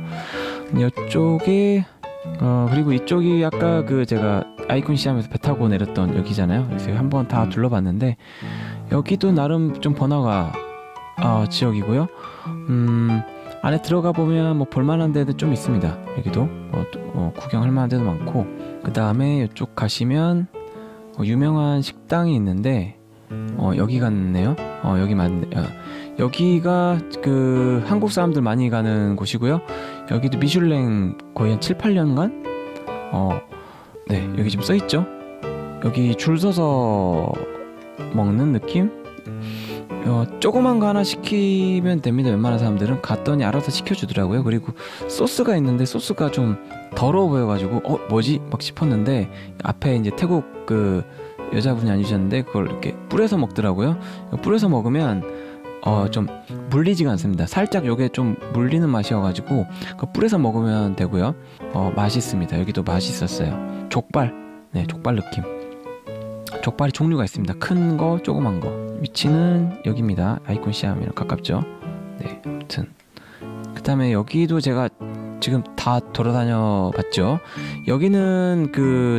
이쪽에 어 그리고 이쪽이 아까 그 제가 아이콘 시암에서 배 타고 내렸던 여기잖아요. 그래서 한번 다 둘러봤는데 여기도 나름 좀 번화가 어, 지역이고요. 음 안에 들어가 보면 뭐 볼만한 데도 좀 있습니다. 여기도 뭐, 어, 구경할 만한 데도 많고, 그 다음에 이쪽 가시면 어, 유명한 식당이 있는데 어, 여기 같네요. 어, 여기 맞네. 어, 여기가 그 한국 사람들 많이 가는 곳이고요. 여기도 미슐랭 거의 한 칠, 팔 년간 어, 네, 여기 좀 써있죠. 여기 줄 서서 먹는 느낌? 어, 조그만 거 하나 시키면 됩니다. 웬만한 사람들은. 갔더니 알아서 시켜주더라고요. 그리고 소스가 있는데 소스가 좀 더러워 보여가지고 어 뭐지 막 싶었는데 앞에 이제 태국 그 여자분이 안 주셨는데 그걸 이렇게 뿌려서 먹더라고요. 뿌려서 먹으면 어 좀 물리지가 않습니다. 살짝 요게 좀 물리는 맛이어가지고 그 뿌려서 먹으면 되고요. 어 맛있습니다. 여기도 맛있었어요. 족발, 네 족발 느낌. 족발이 종류가 있습니다. 큰 거, 조그만 거. 위치는 여기입니다. 아이콘 시암이랑 가깝죠. 네, 아무튼 그 다음에 여기도 제가 지금 다 돌아다녀 봤죠. 여기는 그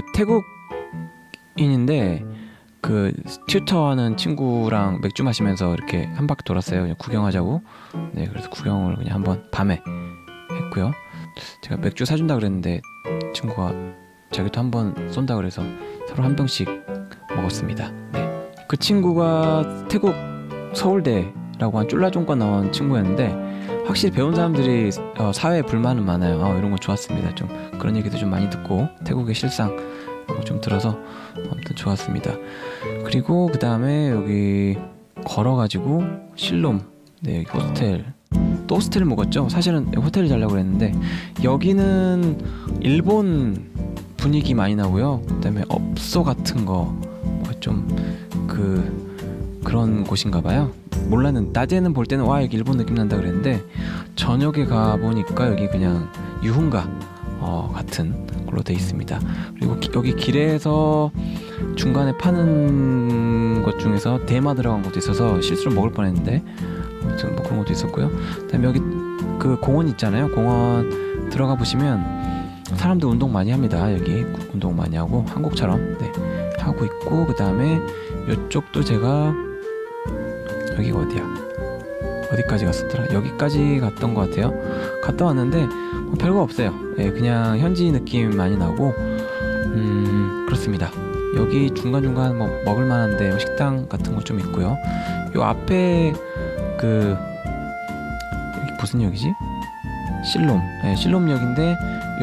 태국인인데 그 튜터하는 친구랑 맥주 마시면서 이렇게 한 바퀴 돌았어요. 그냥 구경하자고. 네, 그래서 구경을 그냥 한번 밤에 했고요. 제가 맥주 사준다 그랬는데 친구가 자기도 한번 쏜다 그래서 서로 한 병씩 먹었습니다. 네. 그 친구가 태국 서울대라고 한 쫄라종과 나온 친구였는데 확실히 배운 사람들이 어, 사회에 불만은 많아요. 어, 이런 거 좋았습니다. 좀 그런 얘기도 좀 많이 듣고 태국의 실상 좀 들어서 아무튼 좋았습니다. 그리고 그 다음에 여기 걸어가지고 실롬, 네 여기 호스텔, 또 호스텔을 묵었죠. 사실은 호텔을 자려고 그랬는데 여기는 일본 분위기 많이 나고요. 그 다음에 업소 같은 거 좀 그 그런 곳인가 봐요. 몰랐는 낮에는 볼 때는 와 여기 일본 느낌 난다 그랬는데 저녁에 가 보니까 여기 그냥 유흥가 어, 같은 걸로 돼 있습니다. 그리고 기, 여기 길에서 중간에 파는 것 중에서 대마 들어간 것도 있어서 실수로 먹을 뻔했는데 아무튼 뭐 그런 것도 있었고요. 그다음에 여기 그 공원 있잖아요. 공원 들어가 보시면 사람들 운동 많이 합니다. 여기 운동 많이 하고 한국처럼 네, 하고 있고 그 다음에 이쪽도 제가 여기가 어디야? 어디까지 갔었더라? 여기까지 갔던 것 같아요. 갔다 왔는데 뭐 별거 없어요. 예, 그냥 현지 느낌 많이 나고 음 그렇습니다. 여기 중간중간 뭐 먹을 만한데 뭐 식당 같은 거 좀 있고요. 요 앞에 그 여기 무슨 역이지? 실롬, 예, 실롬역인데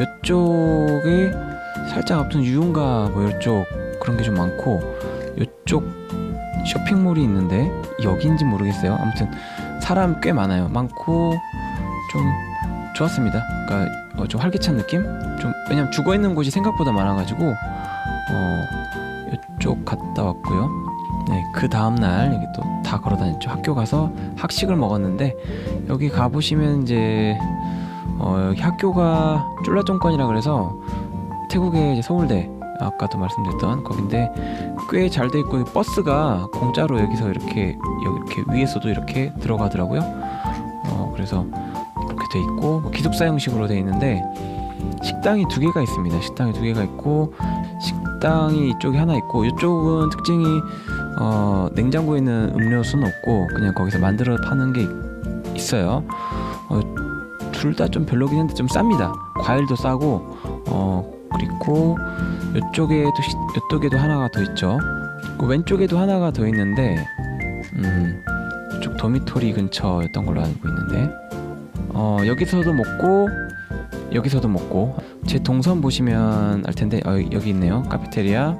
이쪽에 살짝 아무튼 유흥가 뭐 이쪽 그런 게 좀 많고 이쪽 쇼핑몰이 있는데 여기인지 모르겠어요. 아무튼 사람 꽤 많아요. 많고 좀 좋았습니다. 그러니까 어, 좀 활기찬 느낌? 좀 왜냐면 죽어 있는 곳이 생각보다 많아가지고 어 이쪽 갔다 왔고요. 네, 그 다음 날 여기 또 다 걸어 다녔죠. 학교 가서 학식을 먹었는데 여기 가 보시면 이제 어, 여기 학교가 쫄라종권이라 그래서 태국의 이제 서울대 아까도 말씀드렸던 거긴데 꽤 잘 돼 있고 버스가 공짜로 여기서 이렇게 여기 이렇게 위에서도 이렇게 들어가더라고요. 어, 그래서 이렇게 돼 있고 뭐 기숙사 형식으로 돼 있는데 식당이 두 개가 있습니다. 식당이 두 개가 있고 식당이 이쪽에 하나 있고 이쪽은 특징이 어, 냉장고에 있는 음료수는 없고 그냥 거기서 만들어 파는 게 있어요. 어, 둘 다 좀 별로긴 한데 좀 쌉니다. 과일도 싸고 어 그리고 이쪽에도 이쪽에도 하나가 더 있죠. 그 왼쪽에도 하나가 더 있는데 음 이쪽 도미토리 근처였던 걸로 알고 있는데 어 여기서도 먹고 여기서도 먹고 제 동선 보시면 알 텐데 어, 여기 있네요. 카페테리아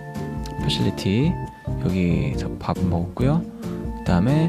패실리티 여기서 밥 먹었고요. 그 다음에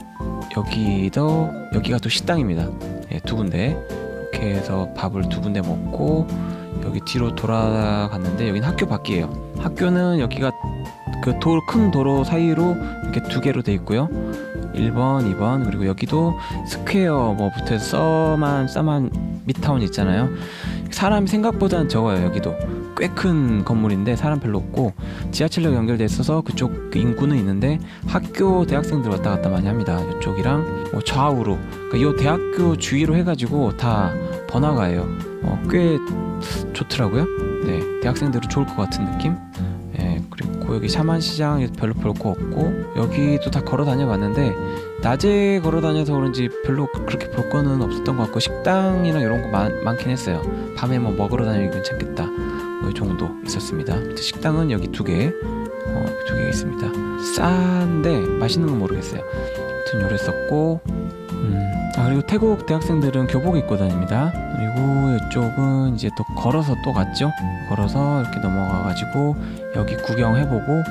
여기도 여기가 또 식당입니다. 예, 두 군데 이렇게 해서 밥을 두 군데 먹고 여기 뒤로 돌아갔는데 여기는 학교 밖이에요. 학교는 여기가 그 큰 도로 사이로 이렇게 두 개로 돼 있고요. 일 번, 이 번 그리고 여기도 스퀘어 뭐 붙어서 써만 써만 미타운 있잖아요. 사람이 생각보다는 적어요. 여기도 꽤 큰 건물인데 사람 별로 없고 지하철역 연결돼 있어서 그쪽 인구는 있는데 학교 대학생들 왔다 갔다 많이 합니다. 이쪽이랑 뭐 좌우로 그러니까 이 대학교 주위로 해가지고 다 번화가예요. 어, 꽤 좋더라고요. 네, 대학생들은 좋을 것 같은 느낌. 예, 그리고 여기 샤만시장 별로 볼 거 없고 여기도 다 걸어 다녀봤는데 낮에 걸어 다녀서 그런지 별로 그렇게 볼 거는 없었던 것 같고 식당이랑 이런 거 많, 많긴 했어요. 밤에 뭐 먹으러 다니기 괜찮겠다 뭐 이 정도 있었습니다. 식당은 여기 두 개, 어, 두 개 있습니다. 싼데 맛있는 건 모르겠어요. 아무튼 요랬었고 음, 아 그리고 태국 대학생들은 교복 입고 다닙니다. 그리고 이쪽은 이제 또 걸어서 또 갔죠. 걸어서 이렇게 넘어가가지고 여기 구경해보고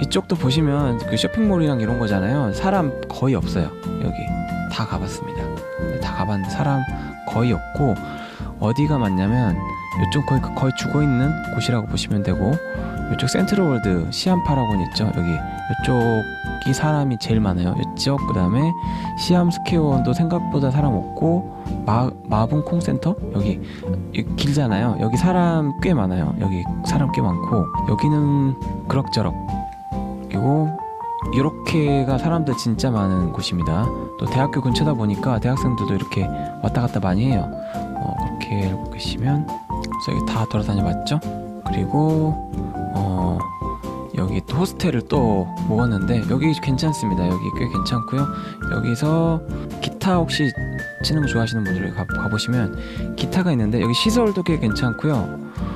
이쪽도 보시면 그 쇼핑몰이랑 이런 거잖아요. 사람 거의 없어요. 여기 다 가봤습니다. 다 가봤는데 사람 거의 없고, 어디가 많냐면 이쪽 거의 거의 죽어 있는 곳이라고 보시면 되고, 이쪽 센트럴월드 시암 파라곤 있죠. 여기 이쪽이 사람이 제일 많아요. 이쪽 그 다음에 시암 스퀘어원도 생각보다 사람 없고, 마 마분 콩센터 여기 길잖아요. 여기 사람 꽤 많아요. 여기 사람 꽤 많고, 여기는 그럭저럭. 그리고 이렇게가 사람들 진짜 많은 곳입니다. 또 대학교 근처다 보니까 대학생들도 이렇게 왔다 갔다 많이 해요. 어, 그렇게 알고 계시면, 그래서 여기 다 돌아다녀 봤죠. 그리고 어, 여기 또 호스텔을 또 묵었는데 여기 괜찮습니다. 여기 꽤 괜찮고요. 여기서 기타 혹시 치는 거 좋아하시는 분들 가, 가보시면 기타가 있는데, 여기 시설도 꽤 괜찮고요.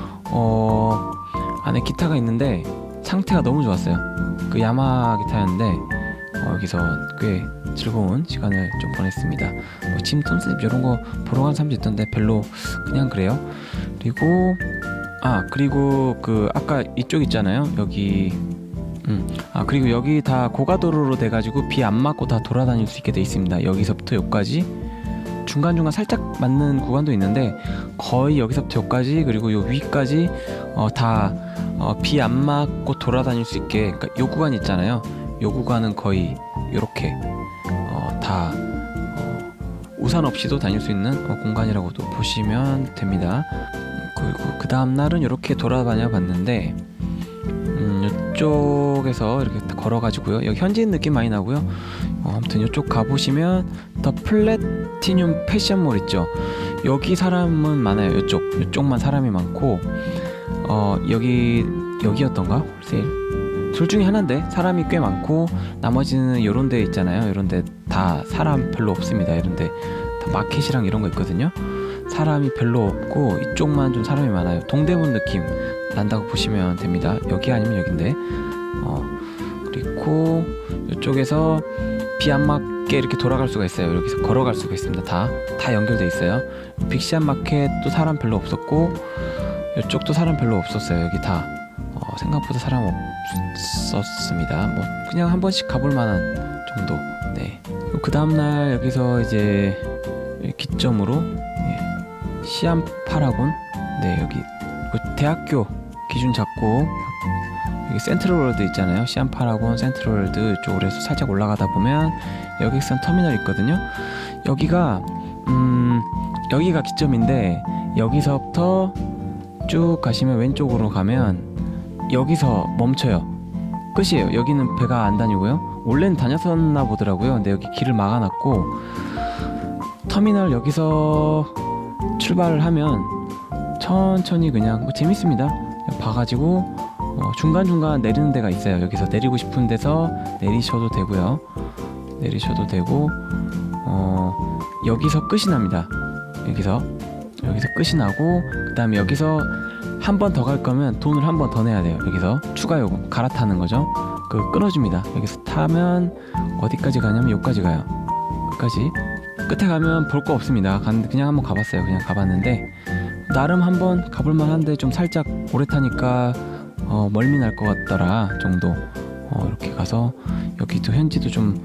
어, 안에 기타가 있는데 상태가 너무 좋았어요. 그 야마 기타였는데 어, 여기서 꽤 즐거운 시간을 좀 보냈습니다. 뭐 짐 톤슬립 이런 거 보러 간 사람도 있던데 별로 그냥 그래요. 그리고 아 그리고 그 아까 이쪽 있잖아요. 여기 음. 아 그리고 여기 다 고가도로로 돼가지고 비 안 맞고 다 돌아다닐 수 있게 돼 있습니다. 여기서부터 여기까지 중간중간 살짝 맞는 구간도 있는데 거의 여기서부터 여기까지, 그리고 요 위까지 어, 다 어, 비 안 맞고 돌아다닐 수 있게, 그러니까 요 구간 있잖아요. 요 구간은 거의 요렇게 어, 다 어, 우산 없이도 다닐 수 있는 어, 공간이라고도 보시면 됩니다. 그리고 그 다음 날은 이렇게 돌아다녀 봤는데 음, 이쪽에서 이렇게 걸어가지고요. 여기 현지인 느낌 많이 나고요. 어, 아무튼 이쪽 가보시면 더 플래티늄 패션몰 있죠. 여기 사람은 많아요. 이쪽 이쪽만 사람이 많고, 어 여기 여기였던가 홀세일 둘 중에 하나인데 사람이 꽤 많고, 나머지는 요런 데 있잖아요. 요런 데 다 사람 별로 없습니다. 이런 데 다 마켓이랑 이런 거 있거든요. 사람이 별로 없고 이쪽만 좀 사람이 많아요. 동대문 느낌 난다고 보시면 됩니다. 여기 아니면 여긴데 어 그리고 이쪽에서 비 안 맞게 이렇게 돌아갈 수가 있어요. 여기서 걸어갈 수가 있습니다. 다 다 연결돼 있어요. 빅시안 마켓도 사람 별로 없었고, 이쪽도 사람 별로 없었어요. 여기 다 어, 생각보다 사람 없었습니다. 뭐 그냥 한 번씩 가볼 만한 정도. 네. 그 다음날 여기서 이제 기점으로 예, 시암 파라곤, 네 여기 대학교 기준 잡고 여기 센트럴월드 있잖아요. 시암 파라곤 센트럴월드 쪽으로 해서 살짝 올라가다 보면 여객선 터미널 있거든요. 여기가 음 여기가 기점인데, 여기서부터 쭉 가시면 왼쪽으로 가면 여기서 멈춰요. 끝이에요. 여기는 배가 안 다니고요. 원래는 다녔었나 보더라고요. 근데 여기 길을 막아놨고, 터미널 여기서 출발을 하면 천천히 그냥 뭐 재밌습니다. 봐가지고 어, 중간중간 내리는 데가 있어요. 여기서 내리고 싶은 데서 내리셔도 되고요. 내리셔도 되고 어, 여기서 끝이 납니다. 여기서 여기서 끝이 나고, 그 다음에 여기서 한 번 더 갈 거면 돈을 한 번 더 내야 돼요. 여기서 추가 요금 갈아타는 거죠. 그 끊어줍니다. 여기서 타면 어디까지 가냐면 여기까지 가요. 여기까지 끝에 가면 볼 거 없습니다. 갔는데 그냥 한번 가봤어요. 그냥 가봤는데 나름 한번 가볼 만한데 좀 살짝 오래 타니까 어, 멀미 날 것 같더라 정도. 어, 이렇게 가서 여기도 현지도 좀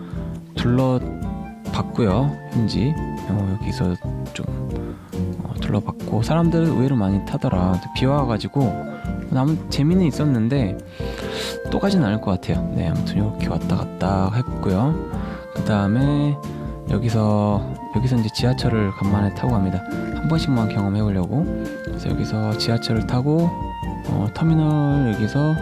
둘러봤고요. 현지 어, 여기서 좀 어, 둘러봤고, 사람들 의외로 많이 타더라. 비 와가지고 아무 재미는 있었는데 또 가진 않을 것 같아요. 네, 아무튼 이렇게 왔다 갔다 했고요. 그 다음에 여기서 여기서 이제 지하철을 간만에 타고 갑니다. 한 번씩만 경험해 보려고. 그래서 여기서 지하철을 타고 어, 터미널 여기서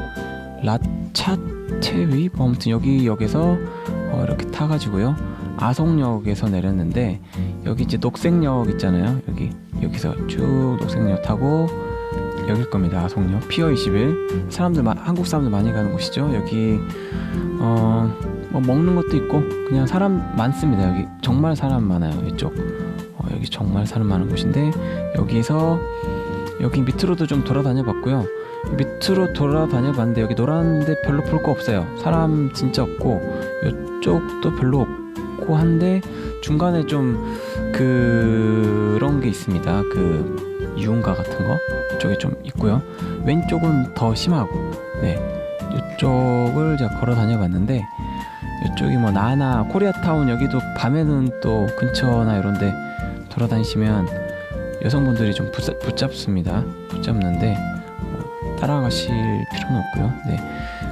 라차체위 뭐 아무튼 여기 역에서 어, 이렇게 타가지고요. 아송역에서 내렸는데, 여기 이제 녹색역 있잖아요. 여기 여기서 쭉 녹색역 타고 여길 겁니다. 아송역 피어 이십일. 사람들 마, 한국 사람들 많이 가는 곳이죠. 여기 어, 뭐 먹는 것도 있고 그냥 사람 많습니다. 여기 정말 사람 많아요. 이쪽 어, 여기 정말 사람 많은 곳인데, 여기서 여기 밑으로도 좀 돌아다녀 봤고요. 밑으로 돌아다녀 봤는데 여기 노란데 별로 볼 거 없어요. 사람 진짜 없고, 이쪽도 별로 없고 한데 중간에 좀 그런 게 있습니다. 그 유흥가 같은 거 이쪽에 좀 있고요. 왼쪽은 더 심하고, 네 이쪽을 제가 걸어 다녀봤는데 이쪽이 뭐 나나 코리아타운 여기도 밤에는 또 근처나 이런데 돌아다니시면 여성분들이 좀 붙잡, 붙잡습니다. 붙잡는데 뭐 따라가실 필요는 없고요. 네,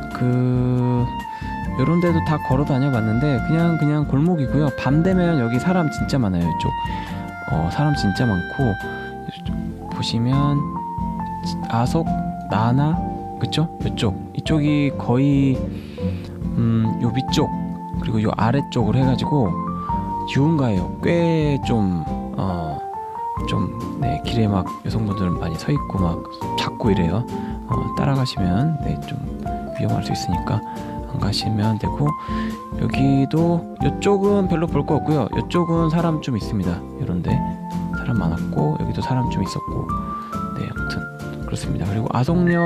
그 이런 데도 다 걸어 다녀봤는데 그냥 그냥 골목이고요. 밤 되면 여기 사람 진짜 많아요. 이쪽 어, 사람 진짜 많고 이쪽 보시면 아속 나나 그쵸? 이쪽 이쪽이 거의 음, 요 위쪽 그리고 요 아래쪽으로 해가지고 유흥가예요. 꽤 좀 어, 좀 네, 길에 막 여성분들 많이 서 있고 막 잡고 이래요. 어, 따라가시면 네, 좀 위험할 수 있으니까 안 가시면 되고 여기도 이쪽은 별로 볼 거 없고요. 이쪽은 사람 좀 있습니다. 이런데 사람 많았고 여기도 사람 좀 있었고 네, 아무튼 그렇습니다. 그리고 아속역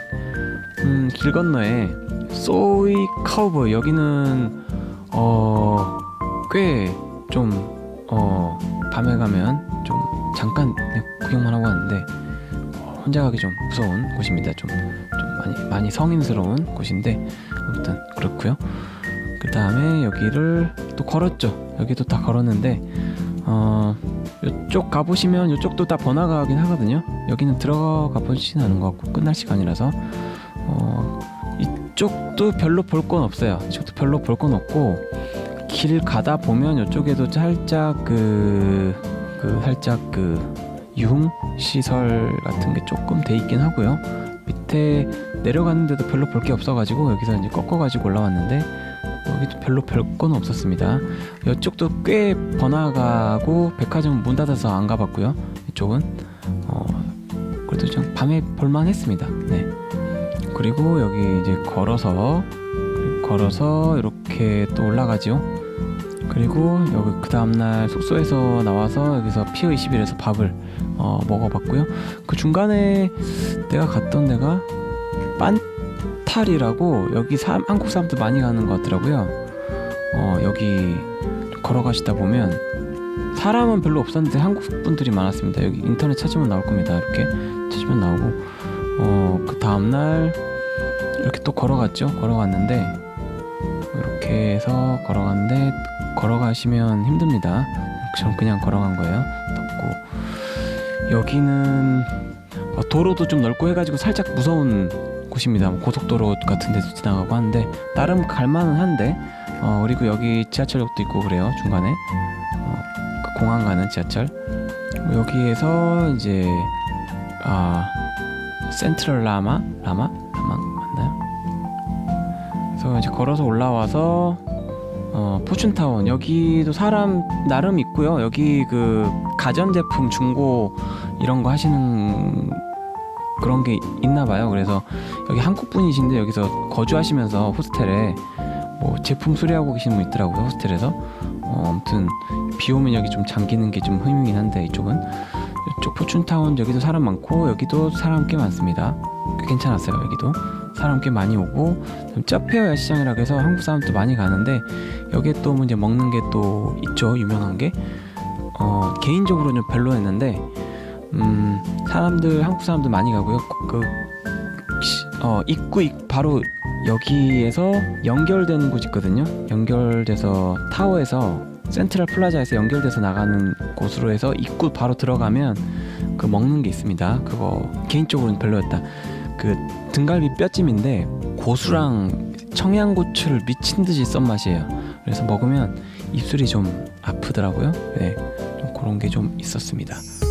음, 길 건너에 소이 카우보이 여기는 어, 꽤 좀 어, 밤에 가면 좀 잠깐 구경만 하고 왔는데 어, 혼자 가기 좀 무서운 곳입니다. 좀, 좀 많이 많이 성인스러운 곳인데 아무튼 그렇고요. 그 다음에 여기를 또 걸었죠. 여기도 다 걸었는데 어, 이쪽 가보시면 이쪽도 다 번화가 하긴 하거든요. 여기는 들어가 보시진 않은 것 같고 끝날 시간이라서 어, 이쪽도 별로 볼 건 없어요. 이쪽도 별로 볼 건 없고 길 가다 보면 이쪽에도 살짝 그, 그 살짝 그 유흥 시설 같은 게 조금 돼 있긴 하고요. 밑에 내려갔는데도 별로 볼 게 없어가지고 여기서 이제 꺾어가지고 올라왔는데 여기도 별로 별 건 없었습니다. 이쪽도 꽤 번화가고 백화점 문 닫아서 안 가봤고요. 이쪽은 어, 그래도 좀 밤에 볼만했습니다. 네. 그리고 여기 이제 걸어서 걸어서 이렇게 또 올라가죠. 그리고 여기 그 다음날 숙소에서 나와서 여기서 피어 이십 일에서 밥을 어, 먹어봤고요. 그 중간에 내가 갔던 데가 빤탈이라고 여기 사, 한국 사람들 많이 가는 것 같더라고요. 어, 여기 걸어가시다 보면 사람은 별로 없었는데 한국 분들이 많았습니다. 여기 인터넷 찾으면 나올 겁니다. 이렇게 찾으면 나오고 어, 그 다음날 이렇게 또 걸어갔죠. 걸어갔는데 이렇게 해서 걸어갔는데 걸어가시면 힘듭니다. 저는 그냥 걸어간 거예요. 덥고 여기는 도로도 좀 넓고 해가지고 살짝 무서운 곳입니다. 고속도로 같은 데도 지나가고 하는데 나름 갈만은 한데 어, 그리고 여기 지하철역도 있고 그래요. 중간에 어, 그 공항 가는 지하철 여기에서 이제 아 센트럴 라마? 라마? 라마? 맞나요? 그래서 이제 걸어서 올라와서 어, 포춘타운 여기도 사람 나름 있고요. 여기 그 가전제품 중고 이런 거 하시는 그런 게 있나 봐요. 그래서 여기 한국 분이신데 여기서 거주하시면서 호스텔에 뭐 제품 수리하고 계시는 분 있더라고요. 호스텔에서 어, 아무튼 비 오면 여기 좀 잠기는 게 좀 흠이긴 한데 이쪽은 이쪽 포춘타운 여기도 사람 많고 여기도 사람 꽤 많습니다. 꽤 괜찮았어요. 여기도 사람 꽤 많이 오고 짜페어 야시장이라고 해서 한국 사람도 많이 가는데 여기에 또 이제 먹는 게 또 있죠. 유명한 게 어, 개인적으로는 별로였는데 음, 사람들 한국 사람들 많이 가고요. 그 어, 입구 바로 여기에서 연결되는 곳 있거든요. 연결돼서 타워에서 센트럴 플라자에서 연결돼서 나가는 곳으로 해서 입구 바로 들어가면 그 먹는 게 있습니다. 그거 개인적으로는 별로였다. 그 등갈비 뼈찜인데 고수랑 청양고추를 미친 듯이 썬 맛이에요. 그래서 먹으면 입술이 좀 아프더라고요. 네, 좀 그런 게 좀 있었습니다.